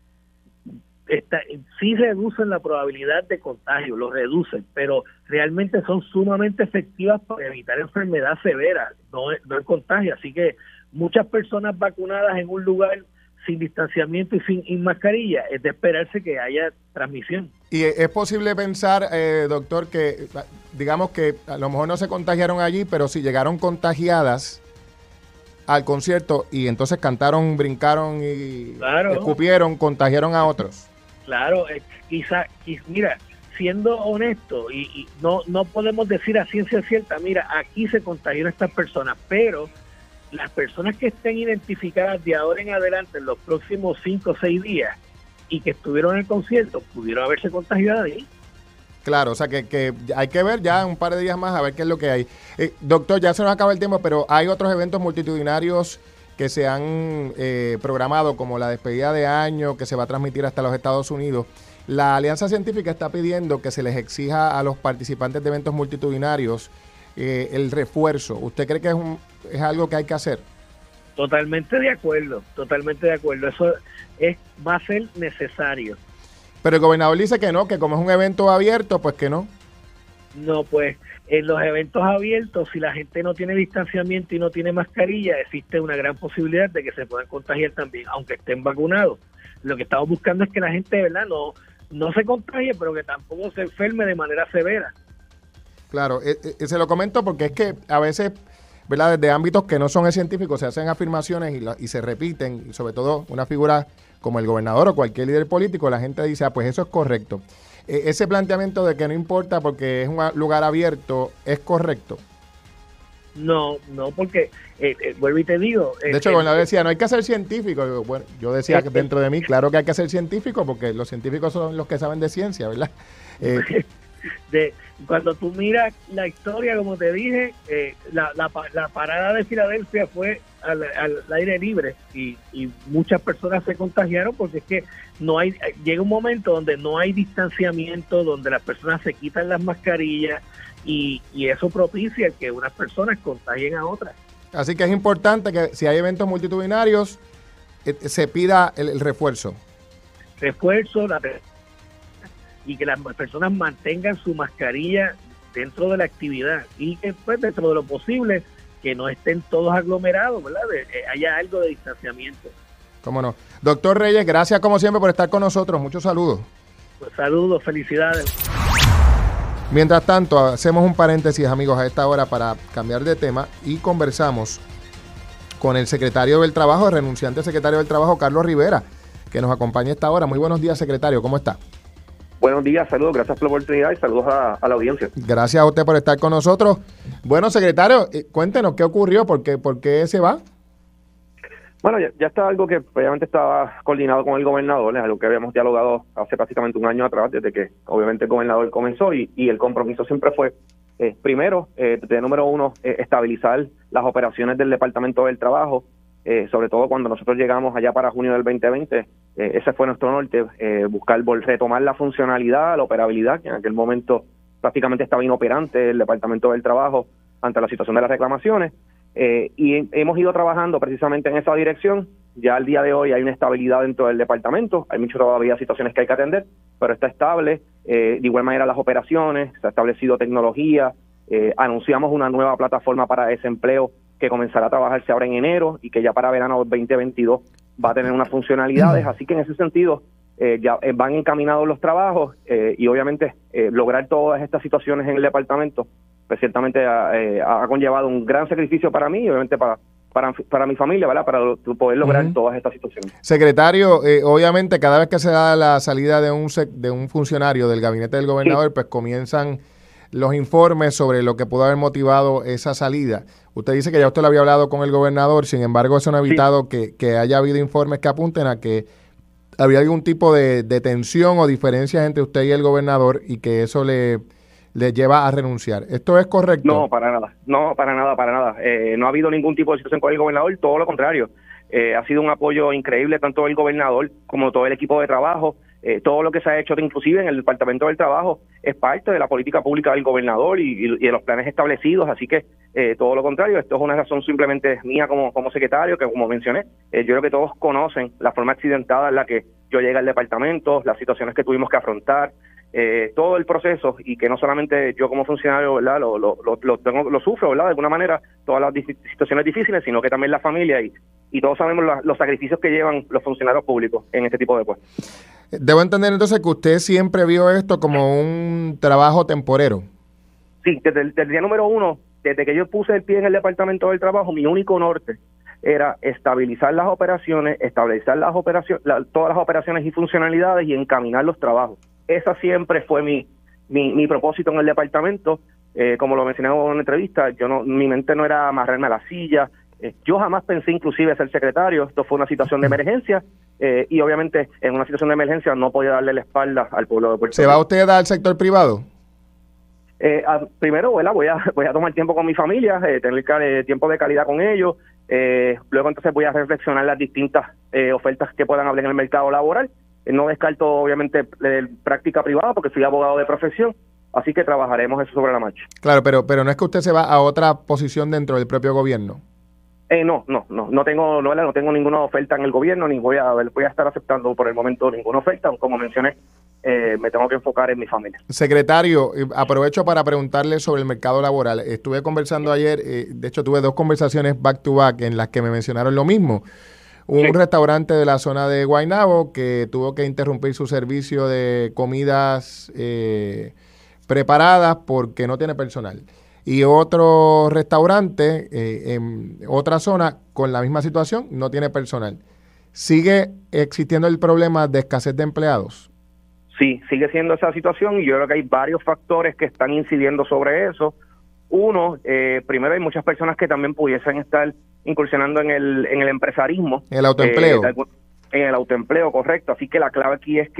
S7: Está, sí reducen la probabilidad de contagio, lo reducen, pero realmente son sumamente efectivas para evitar enfermedad severa, no, no el contagio. Así que muchas personas vacunadas en un lugar sin distanciamiento y sin, sin mascarilla, es de esperarse que haya transmisión.
S2: Y es posible pensar, eh, doctor, que digamos que a lo mejor no se contagiaron allí, pero si llegaron contagiadas al concierto y entonces cantaron, brincaron y claro. escupieron, contagiaron a otros.
S7: Claro, eh, quizá, quizá, mira, siendo honesto, y, y no no podemos decir a ciencia cierta, mira, aquí se contagiaron estas personas, pero las personas que estén identificadas de ahora en adelante en los próximos cinco o seis días y que estuvieron en el concierto, pudieron haberse contagiado de ahí.
S2: Claro, o sea que, que hay que ver ya un par de días más a ver qué es lo que hay. Eh, doctor, ya se nos acaba el tiempo, pero hay otros eventos multitudinarios que se han eh, programado, como la despedida de año, que se va a transmitir hasta los Estados Unidos. La Alianza Científica está pidiendo que se les exija a los participantes de eventos multitudinarios eh, el refuerzo. ¿Usted cree que es, un, es algo que hay que hacer?
S7: Totalmente de acuerdo, totalmente de acuerdo. Eso es va a ser necesario.
S2: Pero el gobernador dice que no, que como es un evento abierto, pues que no.
S7: No, pues en los eventos abiertos, si la gente no tiene distanciamiento y no tiene mascarilla, existe una gran posibilidad de que se puedan contagiar también, aunque estén vacunados. Lo que estamos buscando es que la gente, ¿verdad?, no, no se contagie, pero que tampoco se enferme de manera severa.
S2: Claro, eh, eh, se lo comento porque es que a veces, ¿verdad?, desde ámbitos que no son científicos se hacen afirmaciones y, la, y se repiten, y sobre todo una figura como el gobernador o cualquier líder político, la gente dice, ah, pues eso es correcto. Eh, ese planteamiento de que no importa porque es un lugar abierto, ¿es correcto?
S7: No, no, porque, eh, eh, vuelvo y te digo...
S2: De hecho, el gobernador decía, no hay que ser científico. Bueno, yo decía que dentro de mí, claro que hay que ser científico porque los científicos son los que saben de ciencia, ¿verdad? Eh,
S7: de cuando tú miras la historia, como te dije, eh, la, la, la parada de Filadelfia fue al, al aire libre y, y muchas personas se contagiaron porque es que no hay, llega un momento donde no hay distanciamiento, donde las personas se quitan las mascarillas y, y eso propicia que unas personas contagien a otras.
S2: Así que es importante que si hay eventos multitudinarios eh, se pida el, el refuerzo.
S7: Refuerzo, la y que las personas mantengan su mascarilla dentro de la actividad y que pues, dentro de lo posible que no estén todos aglomerados, ¿verdad? De, de, haya algo de distanciamiento.
S2: Cómo no. Doctor Reyes, gracias como siempre por estar con nosotros. Muchos saludos.
S7: Pues saludos, felicidades.
S2: Mientras tanto, hacemos un paréntesis, amigos, a esta hora para cambiar de tema y conversamos con el secretario del Trabajo, el renunciante secretario del Trabajo, Carlos Rivera, que nos acompaña a esta hora. Muy buenos días, secretario. ¿Cómo está?
S8: Buenos días, saludos, gracias por la oportunidad y saludos a, a la audiencia.
S2: Gracias a usted por estar con nosotros. Bueno, secretario, cuéntenos qué ocurrió, por qué, por qué se va.
S8: Bueno, ya, ya está algo que previamente estaba coordinado con el gobernador, es algo que habíamos dialogado hace prácticamente un año atrás, desde que obviamente el gobernador comenzó y, y el compromiso siempre fue, eh, primero, eh, de número uno, eh, estabilizar las operaciones del Departamento del Trabajo, eh, sobre todo cuando nosotros llegamos allá para junio del veinte veinte, eh, ese fue nuestro norte, eh, buscar retomar la funcionalidad, la operabilidad, que en aquel momento prácticamente estaba inoperante el Departamento del Trabajo ante la situación de las reclamaciones, eh, y he, hemos ido trabajando precisamente en esa dirección. Ya al día de hoy hay una estabilidad dentro del departamento, hay muchas todavía situaciones que hay que atender, pero está estable, eh, de igual manera las operaciones, se ha establecido tecnología, eh, anunciamos una nueva plataforma para desempleo que comenzará a trabajarse ahora en enero y que ya para verano veinte veintidós va a tener unas funcionalidades, así que en ese sentido eh, ya eh, van encaminados los trabajos eh, y obviamente eh, lograr todas estas situaciones en el departamento, pues ciertamente ha, eh, ha conllevado un gran sacrificio para mí y obviamente para, para, para mi familia, ¿verdad? Para lo, poder lograr uh-huh. todas estas situaciones.
S2: Secretario, eh, obviamente cada vez que se da la salida de un, sec, de un funcionario del gabinete del gobernador, sí. pues comienzan los informes sobre lo que pudo haber motivado esa salida. Usted dice que ya usted lo había hablado con el gobernador, sin embargo eso no ha evitado sí. que, que haya habido informes que apunten a que había algún tipo de, de tensión o diferencias entre usted y el gobernador y que eso le, le lleva a renunciar. ¿Esto es correcto?
S8: No, para nada, no, para nada, para nada. Eh, no ha habido ningún tipo de situación con el gobernador, todo lo contrario. Eh, ha sido un apoyo increíble tanto del gobernador como todo el equipo de trabajo. Eh, todo lo que se ha hecho, inclusive en el Departamento del Trabajo, es parte de la política pública del gobernador y, y, y de los planes establecidos, así que eh, todo lo contrario, esto es una razón simplemente mía como, como secretario, que como mencioné, eh, yo creo que todos conocen la forma accidentada en la que yo llegué al departamento, las situaciones que tuvimos que afrontar, eh, todo el proceso, y que no solamente yo como funcionario, ¿verdad?, lo, lo, lo, lo, tengo, lo sufro, ¿verdad?, de alguna manera, todas las di- situaciones difíciles, sino que también la familia y, y todos sabemos la, los sacrificios que llevan los funcionarios públicos en este tipo de puestos.
S2: Debo entender entonces que usted siempre vio esto como un trabajo temporero.
S8: Sí, desde el, desde el día número uno, desde que yo puse el pie en el Departamento del Trabajo, mi único norte era estabilizar las operaciones, estabilizar las operaciones, la, todas las operaciones y funcionalidades y encaminar los trabajos. Esa siempre fue mi, mi, mi propósito en el departamento. Eh, como lo mencioné en una entrevista, yo no, mi mente no era amarrarme a la silla. Eh, yo jamás pensé inclusive ser secretario. Esto fue una situación de emergencia eh, y obviamente en una situación de emergencia no podía darle la espalda al pueblo de Puerto Rico.
S2: ¿Se va usted al sector privado?
S8: Eh, a, primero, ¿verdad? voy a voy a tomar tiempo con mi familia, eh, tener eh, tiempo de calidad con ellos. Eh, luego entonces voy a reflexionar las distintas eh, ofertas que puedan haber en el mercado laboral. Eh, no descarto obviamente eh, práctica privada porque soy abogado de profesión, así que trabajaremos eso sobre la marcha.
S2: Claro, pero pero no es que usted se va a otra posición dentro del propio gobierno.
S8: Eh, no, no, no, no tengo, no, no tengo ninguna oferta en el gobierno, ni voy a voy a estar aceptando por el momento ninguna oferta, como mencioné. Eh, me tengo que enfocar en mi familia.
S2: Secretario, aprovecho para preguntarle sobre el mercado laboral. Estuve conversando ayer, eh, de hecho tuve dos conversaciones back to back en las que me mencionaron lo mismo. Un sí. restaurante de la zona de Guaynabo que tuvo que interrumpir su servicio de comidas eh, preparadas porque no tiene personal. Y otro restaurante eh, en otra zona con la misma situación, no tiene personal. ¿Sigue existiendo el problema de escasez de empleados?
S8: Sí, sigue siendo esa situación y yo creo que hay varios factores que están incidiendo sobre eso. Uno, eh, primero hay muchas personas que también pudiesen estar incursionando en el en el empresarismo.
S2: El autoempleo.
S8: Eh, en el autoempleo, correcto. Así que la clave aquí es que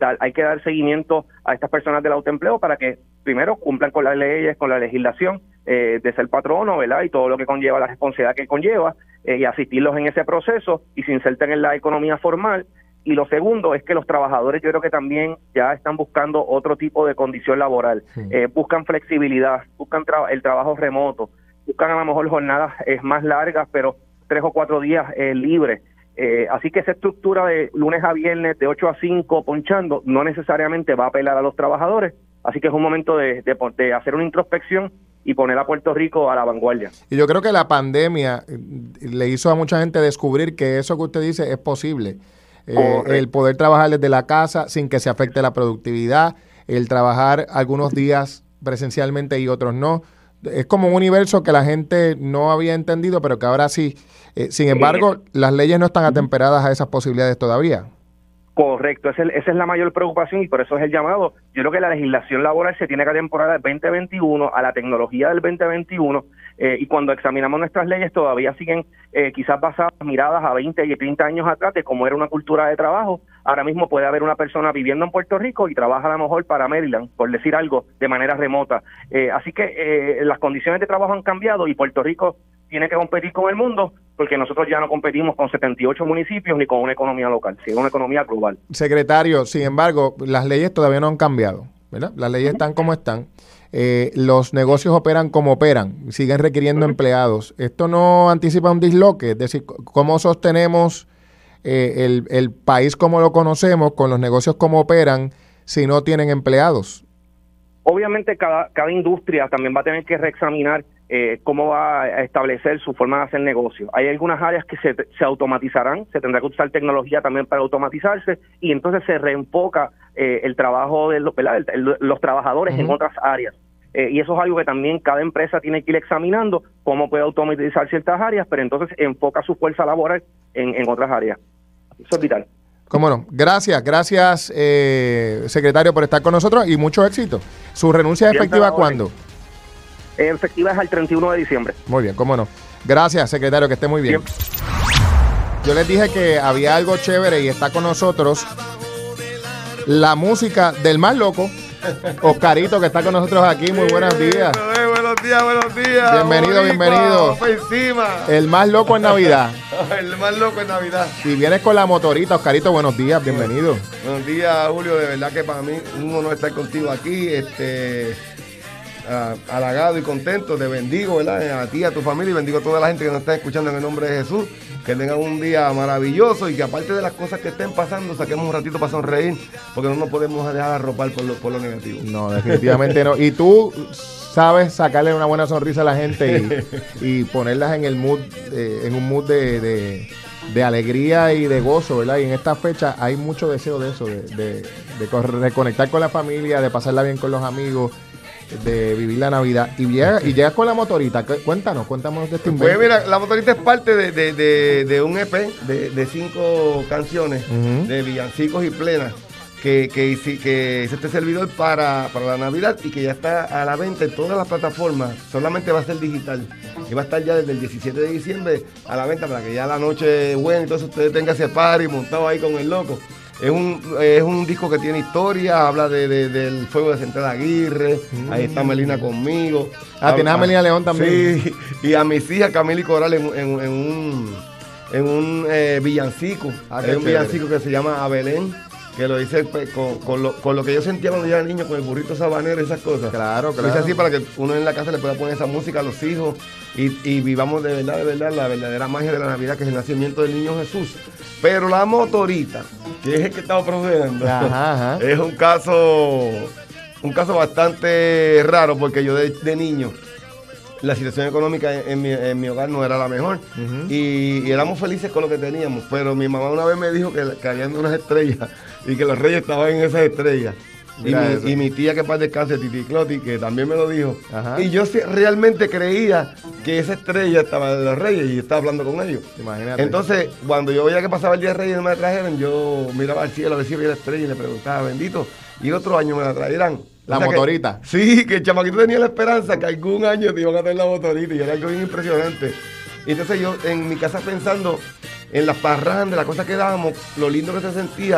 S8: dar, hay que dar seguimiento a estas personas del autoempleo para que primero cumplan con las leyes, con la legislación eh, de ser patrono, ¿verdad? Y todo lo que conlleva, la responsabilidad que conlleva, eh, y asistirlos en ese proceso y se inserten en la economía formal. Y lo segundo es que los trabajadores yo creo que también ya están buscando otro tipo de condición laboral, sí. eh, buscan flexibilidad, buscan tra- el trabajo remoto, buscan a lo mejor jornadas eh, más largas, pero tres o cuatro días eh, libres. Eh, así que esa estructura de lunes a viernes, de ocho a cinco, ponchando, no necesariamente va a apelar a los trabajadores. Así que es un momento de, de, de hacer una introspección y poner a Puerto Rico a la vanguardia.
S2: Y yo creo que la pandemia le hizo a mucha gente descubrir que eso que usted dice es posible. Eh, el poder trabajar desde la casa sin que se afecte la productividad, el trabajar algunos días presencialmente y otros no. Es como un universo que la gente no había entendido, pero que ahora sí. Eh, sin embargo, las leyes no están atemperadas a esas posibilidades todavía.
S8: Correcto, esa es, esa es la mayor preocupación y por eso es el llamado. Yo creo que la legislación laboral se tiene que atemperar al veinte veintiuno, a la tecnología del veinte veintiuno, eh, y cuando examinamos nuestras leyes todavía siguen eh, quizás basadas, miradas a veinte y treinta años atrás de cómo era una cultura de trabajo. Ahora mismo puede haber una persona viviendo en Puerto Rico y trabaja a lo mejor para Maryland, por decir algo, de manera remota. Eh, así que eh, las condiciones de trabajo han cambiado y Puerto Rico tiene que competir con el mundo, porque nosotros ya no competimos con setenta y ocho municipios ni con una economía local, sino una economía global.
S2: Secretario, sin embargo, las leyes todavía no han cambiado, ¿verdad? Las leyes uh-huh. están como están. Eh, los negocios operan como operan, siguen requiriendo uh-huh. empleados. ¿Esto no anticipa un disloque? Es decir, ¿cómo sostenemos eh, el, el país como lo conocemos, con los negocios como operan, si no tienen empleados?
S8: Obviamente cada, cada industria también va a tener que reexaminar eh, cómo va a establecer su forma de hacer negocio. Hay algunas áreas que se, se automatizarán, se tendrá que usar tecnología también para automatizarse y entonces se reenfoca eh, el trabajo de los, ¿verdad? El, el, los trabajadores uh-huh. en otras áreas. Eh, y eso es algo que también cada empresa tiene que ir examinando, cómo puede automatizar ciertas áreas, pero entonces enfoca su fuerza laboral en, en otras áreas. Eso es vital.
S2: Cómo no. Gracias, gracias, eh, secretario, por estar con nosotros y mucho éxito. ¿Su renuncia es efectiva cuándo?
S8: Eh, efectiva es el treinta y uno de diciembre.
S2: Muy bien, cómo no. Gracias, secretario, que esté muy bien. Siempre. Yo les dije que había algo chévere y está con nosotros la música del más loco, Oscarito, que está con nosotros aquí. Muy buenos días.
S9: Eh, buenos días, buenos días.
S2: Bienvenido, Boricua, bienvenido.
S9: Encima.
S2: El más loco en Navidad.
S9: El más loco en Navidad.
S2: Y vienes con la motorita, Oscarito. Buenos días, bienvenido.
S9: Buenos días, Julio. De verdad que para mí un honor estar contigo aquí. Este, uh, halagado y contento. Te bendigo, ¿verdad? A ti, a tu familia y bendigo a toda la gente que nos está escuchando en el nombre de Jesús. Que tengan un día maravilloso y que aparte de las cosas que estén pasando, saquemos un ratito para sonreír, porque no nos podemos dejar arropar por lo, por lo negativo.
S2: No, definitivamente no. Y tú sabes sacarle una buena sonrisa a la gente y, y ponerlas en el mood, eh, en un mood de, de, de alegría y de gozo, ¿verdad? Y en esta fecha hay mucho deseo de eso, de, de, de reconectar con la familia, de pasarla bien con los amigos, de vivir la Navidad. Y llegas y llegas con la motorita. Cuéntanos, cuéntanos de este invento.
S9: Pues mira, la motorita es parte de, de, de, de un E P de, de cinco canciones uh-huh. de villancicos y plenas que, que, que es este servidor para, para la Navidad y que ya está a la venta en todas las plataformas. Solamente va a ser digital y va a estar ya desde el diecisiete de diciembre a la venta para que ya la noche buena, entonces ustedes tengan ese party montado ahí con el loco. Es un, es un disco que tiene historia, habla de, de, del fuego de Central Aguirre, mm. ahí está Melina conmigo.
S2: Ah, tienes a Melina León también.
S9: Sí, y a mis hijas Camila y Coral en, en, en un, en un eh, villancico. Ah, es un villancico que se llama A Belén, que lo dice pues, con, con, lo, con lo que yo sentía cuando yo era niño, con el burrito sabanero y esas cosas.
S2: Claro, claro.
S9: Lo hice así para que uno en la casa le pueda poner esa música a los hijos y, y vivamos de verdad, de verdad, la verdadera magia de la Navidad, que es el nacimiento del niño Jesús. Pero la motorita, que es el que estamos procediendo, ajá, ajá. es un caso un caso bastante raro, porque yo de, de niño, la situación económica en, en, mi, en mi hogar no era la mejor, uh-huh. y, y éramos felices con lo que teníamos, pero mi mamá una vez me dijo que caían unas estrellas y que los reyes estaban en esas estrellas. Y mi, y mi tía, que para descanse, Titi Cloti, que también me lo dijo. Ajá. Y yo realmente creía que esa estrella estaba en los Reyes y estaba hablando con ellos. Imagínate. Entonces, cuando yo veía que pasaba el día de Reyes y no me la trajeron, yo miraba al cielo a ver si veía la estrella y le preguntaba, bendito, y el otro año me la traerán.
S2: La o sea motorita.
S9: Que, sí, que el chamaquito tenía la esperanza que algún año te iban a tener la motorita y era algo bien impresionante. Y entonces yo en mi casa pensando en las parrandas, las cosas que dábamos, lo lindo que se sentía,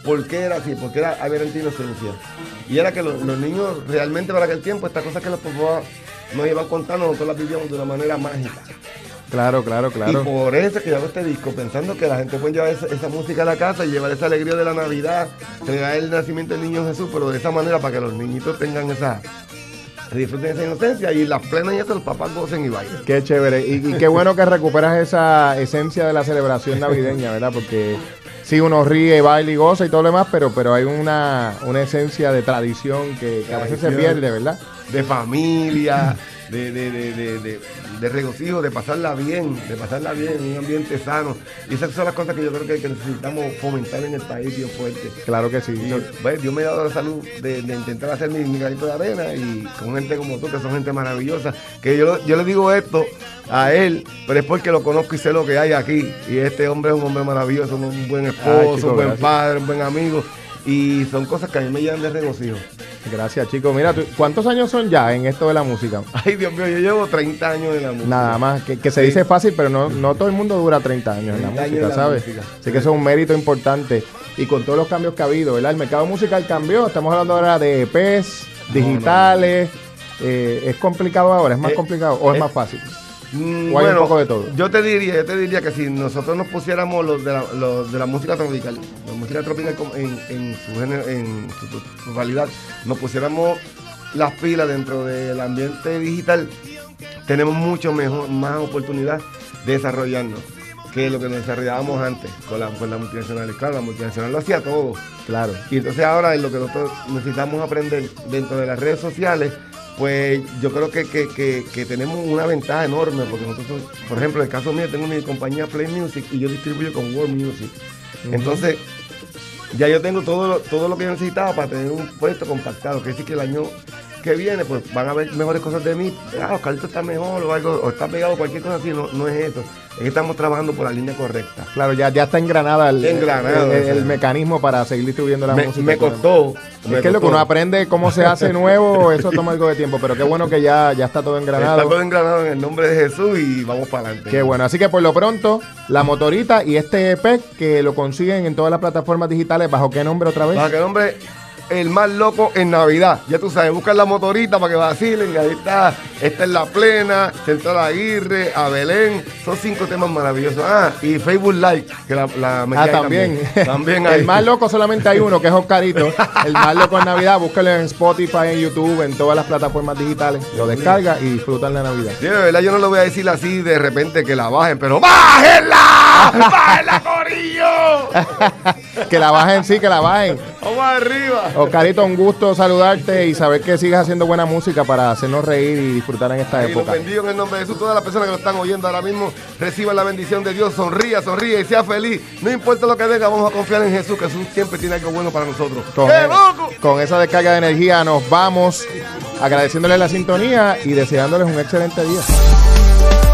S9: por qué era así, por qué era haber inocencia. Y era que los, los niños realmente para aquel tiempo, estas cosas que los papás nos iban contando, nosotros las vivíamos de una manera mágica.
S2: Claro, claro, claro.
S9: Y por eso que yo hago este disco, pensando que la gente puede llevar esa, esa música a la casa y llevar esa alegría de la Navidad, celebrar el nacimiento del niño Jesús, pero de esa manera para que los niñitos tengan esa, disfruten esa inocencia y las plenas y eso los papás gocen y bailen.
S2: Qué chévere. Y, y qué bueno que recuperas esa esencia de la celebración navideña, ¿verdad? Porque sí, uno ríe, baila y goza y todo lo demás, pero, pero hay una, una esencia de tradición que, que a veces se pierde, ¿verdad?
S9: De familia, de, de, de, de, de, de regocijo, de pasarla bien, de pasarla bien en un ambiente sano. Y esas son las cosas que yo creo que, que necesitamos fomentar en el país bien fuerte.
S2: Claro que sí.
S9: Y, bueno, Dios me ha dado la salud de, de intentar hacer mi, mi granito de arena y con gente como tú, que son gente maravillosa, que yo, yo le digo esto a él, pero es porque lo conozco y sé lo que hay aquí. Y este hombre es un hombre maravilloso, un buen esposo, ah, chico, un buen gracias. padre, un buen amigo. Y son cosas que a mí me llenan de regocijo.
S2: Gracias, chicos. Mira, ¿cuántos años son ya en esto de la música?
S9: Ay, Dios mío, yo llevo treinta años en la música.
S2: Nada más, que, que se sí. dice fácil, pero no, no todo el mundo dura treinta años en la música, en la ¿sabes? Música. Así que eso es un mérito importante. Y con todos los cambios que ha habido, ¿verdad? El mercado musical cambió. Estamos hablando ahora de E Pes, digitales. No, no. Eh, ¿Es complicado ahora? ¿Es más eh, complicado o es, es más fácil?
S9: Mm,
S2: ¿O hay
S9: bueno,
S2: un poco de todo?
S9: Yo te diría, yo te diría que si nosotros nos pusiéramos los de la, los de la música tropical, la música tropical en, en su género, en su totalidad, nos pusiéramos las pilas dentro del ambiente digital, tenemos mucho mejor, más oportunidad de desarrollarnos que lo que nos desarrollábamos antes con la, con las multinacionales. Claro, la multinacional lo hacía todo. Claro. Y entonces ahora en lo que nosotros necesitamos aprender dentro de las redes sociales, pues yo creo que, que, que, que tenemos una ventaja enorme, porque nosotros, por ejemplo, en el caso mío, tengo mi compañía Play Music y yo distribuyo con World Music. Uh-huh. Entonces, ya yo tengo todo lo, todo lo que yo necesitaba para tener un puesto compactado, que decir que el año que viene, pues van a ver mejores cosas de mí. Ah, Oscarito está mejor o algo, o está pegado, cualquier cosa así, no, no es eso. Es que estamos trabajando por la línea correcta.
S2: Claro, ya, ya está engranada el,
S9: engranado,
S2: el, el, el mecanismo para seguir distribuyendo la
S9: me,
S2: música.
S9: Me costó.
S2: Es
S9: me
S2: que
S9: costó.
S2: lo que uno aprende cómo se hace nuevo, eso toma algo de tiempo, pero qué bueno que ya, ya está todo engranado.
S9: Está todo engranado en el nombre de Jesús y vamos para adelante.
S2: Qué bueno, así que por lo pronto, La Motorita y este E P que lo consiguen en todas las plataformas digitales, ¿bajo qué nombre otra vez?
S9: ¿Bajo qué nombre? El más loco en Navidad. Ya tú sabes, buscan La Motorita para que vacilen. Ahí está. Esta es La Plena, Central Aguirre, a Belén. Son cinco temas maravillosos. Ah, y Facebook Live, que la, la
S2: metí ah, también.
S9: también. también hay.
S2: El más loco solamente hay uno, que es Oscarito. El más loco en Navidad, búscalo en Spotify, en YouTube, en todas las plataformas digitales. Lo descarga y disfrutan la Navidad.
S9: Sí, de verdad, yo no lo voy a decir así de repente que la bajen, pero ¡bájenla! ¡Bájenla, corillo!
S2: Que la bajen, sí, que la bajen.
S9: Vamos arriba.
S2: Oscarito, un gusto saludarte y saber que sigas haciendo buena música para hacernos reír y disfrutar en esta
S9: y
S2: época.
S9: Los bendigo en el nombre de Jesús. Todas las personas que lo están oyendo ahora mismo reciban la bendición de Dios. Sonría, sonríe y sea feliz. No importa lo que venga, vamos a confiar en Jesús, que Jesús siempre tiene algo bueno para nosotros.
S2: Con,
S9: ¡Qué loco!
S2: Con esa descarga de energía nos vamos agradeciéndoles la sintonía y deseándoles un excelente día.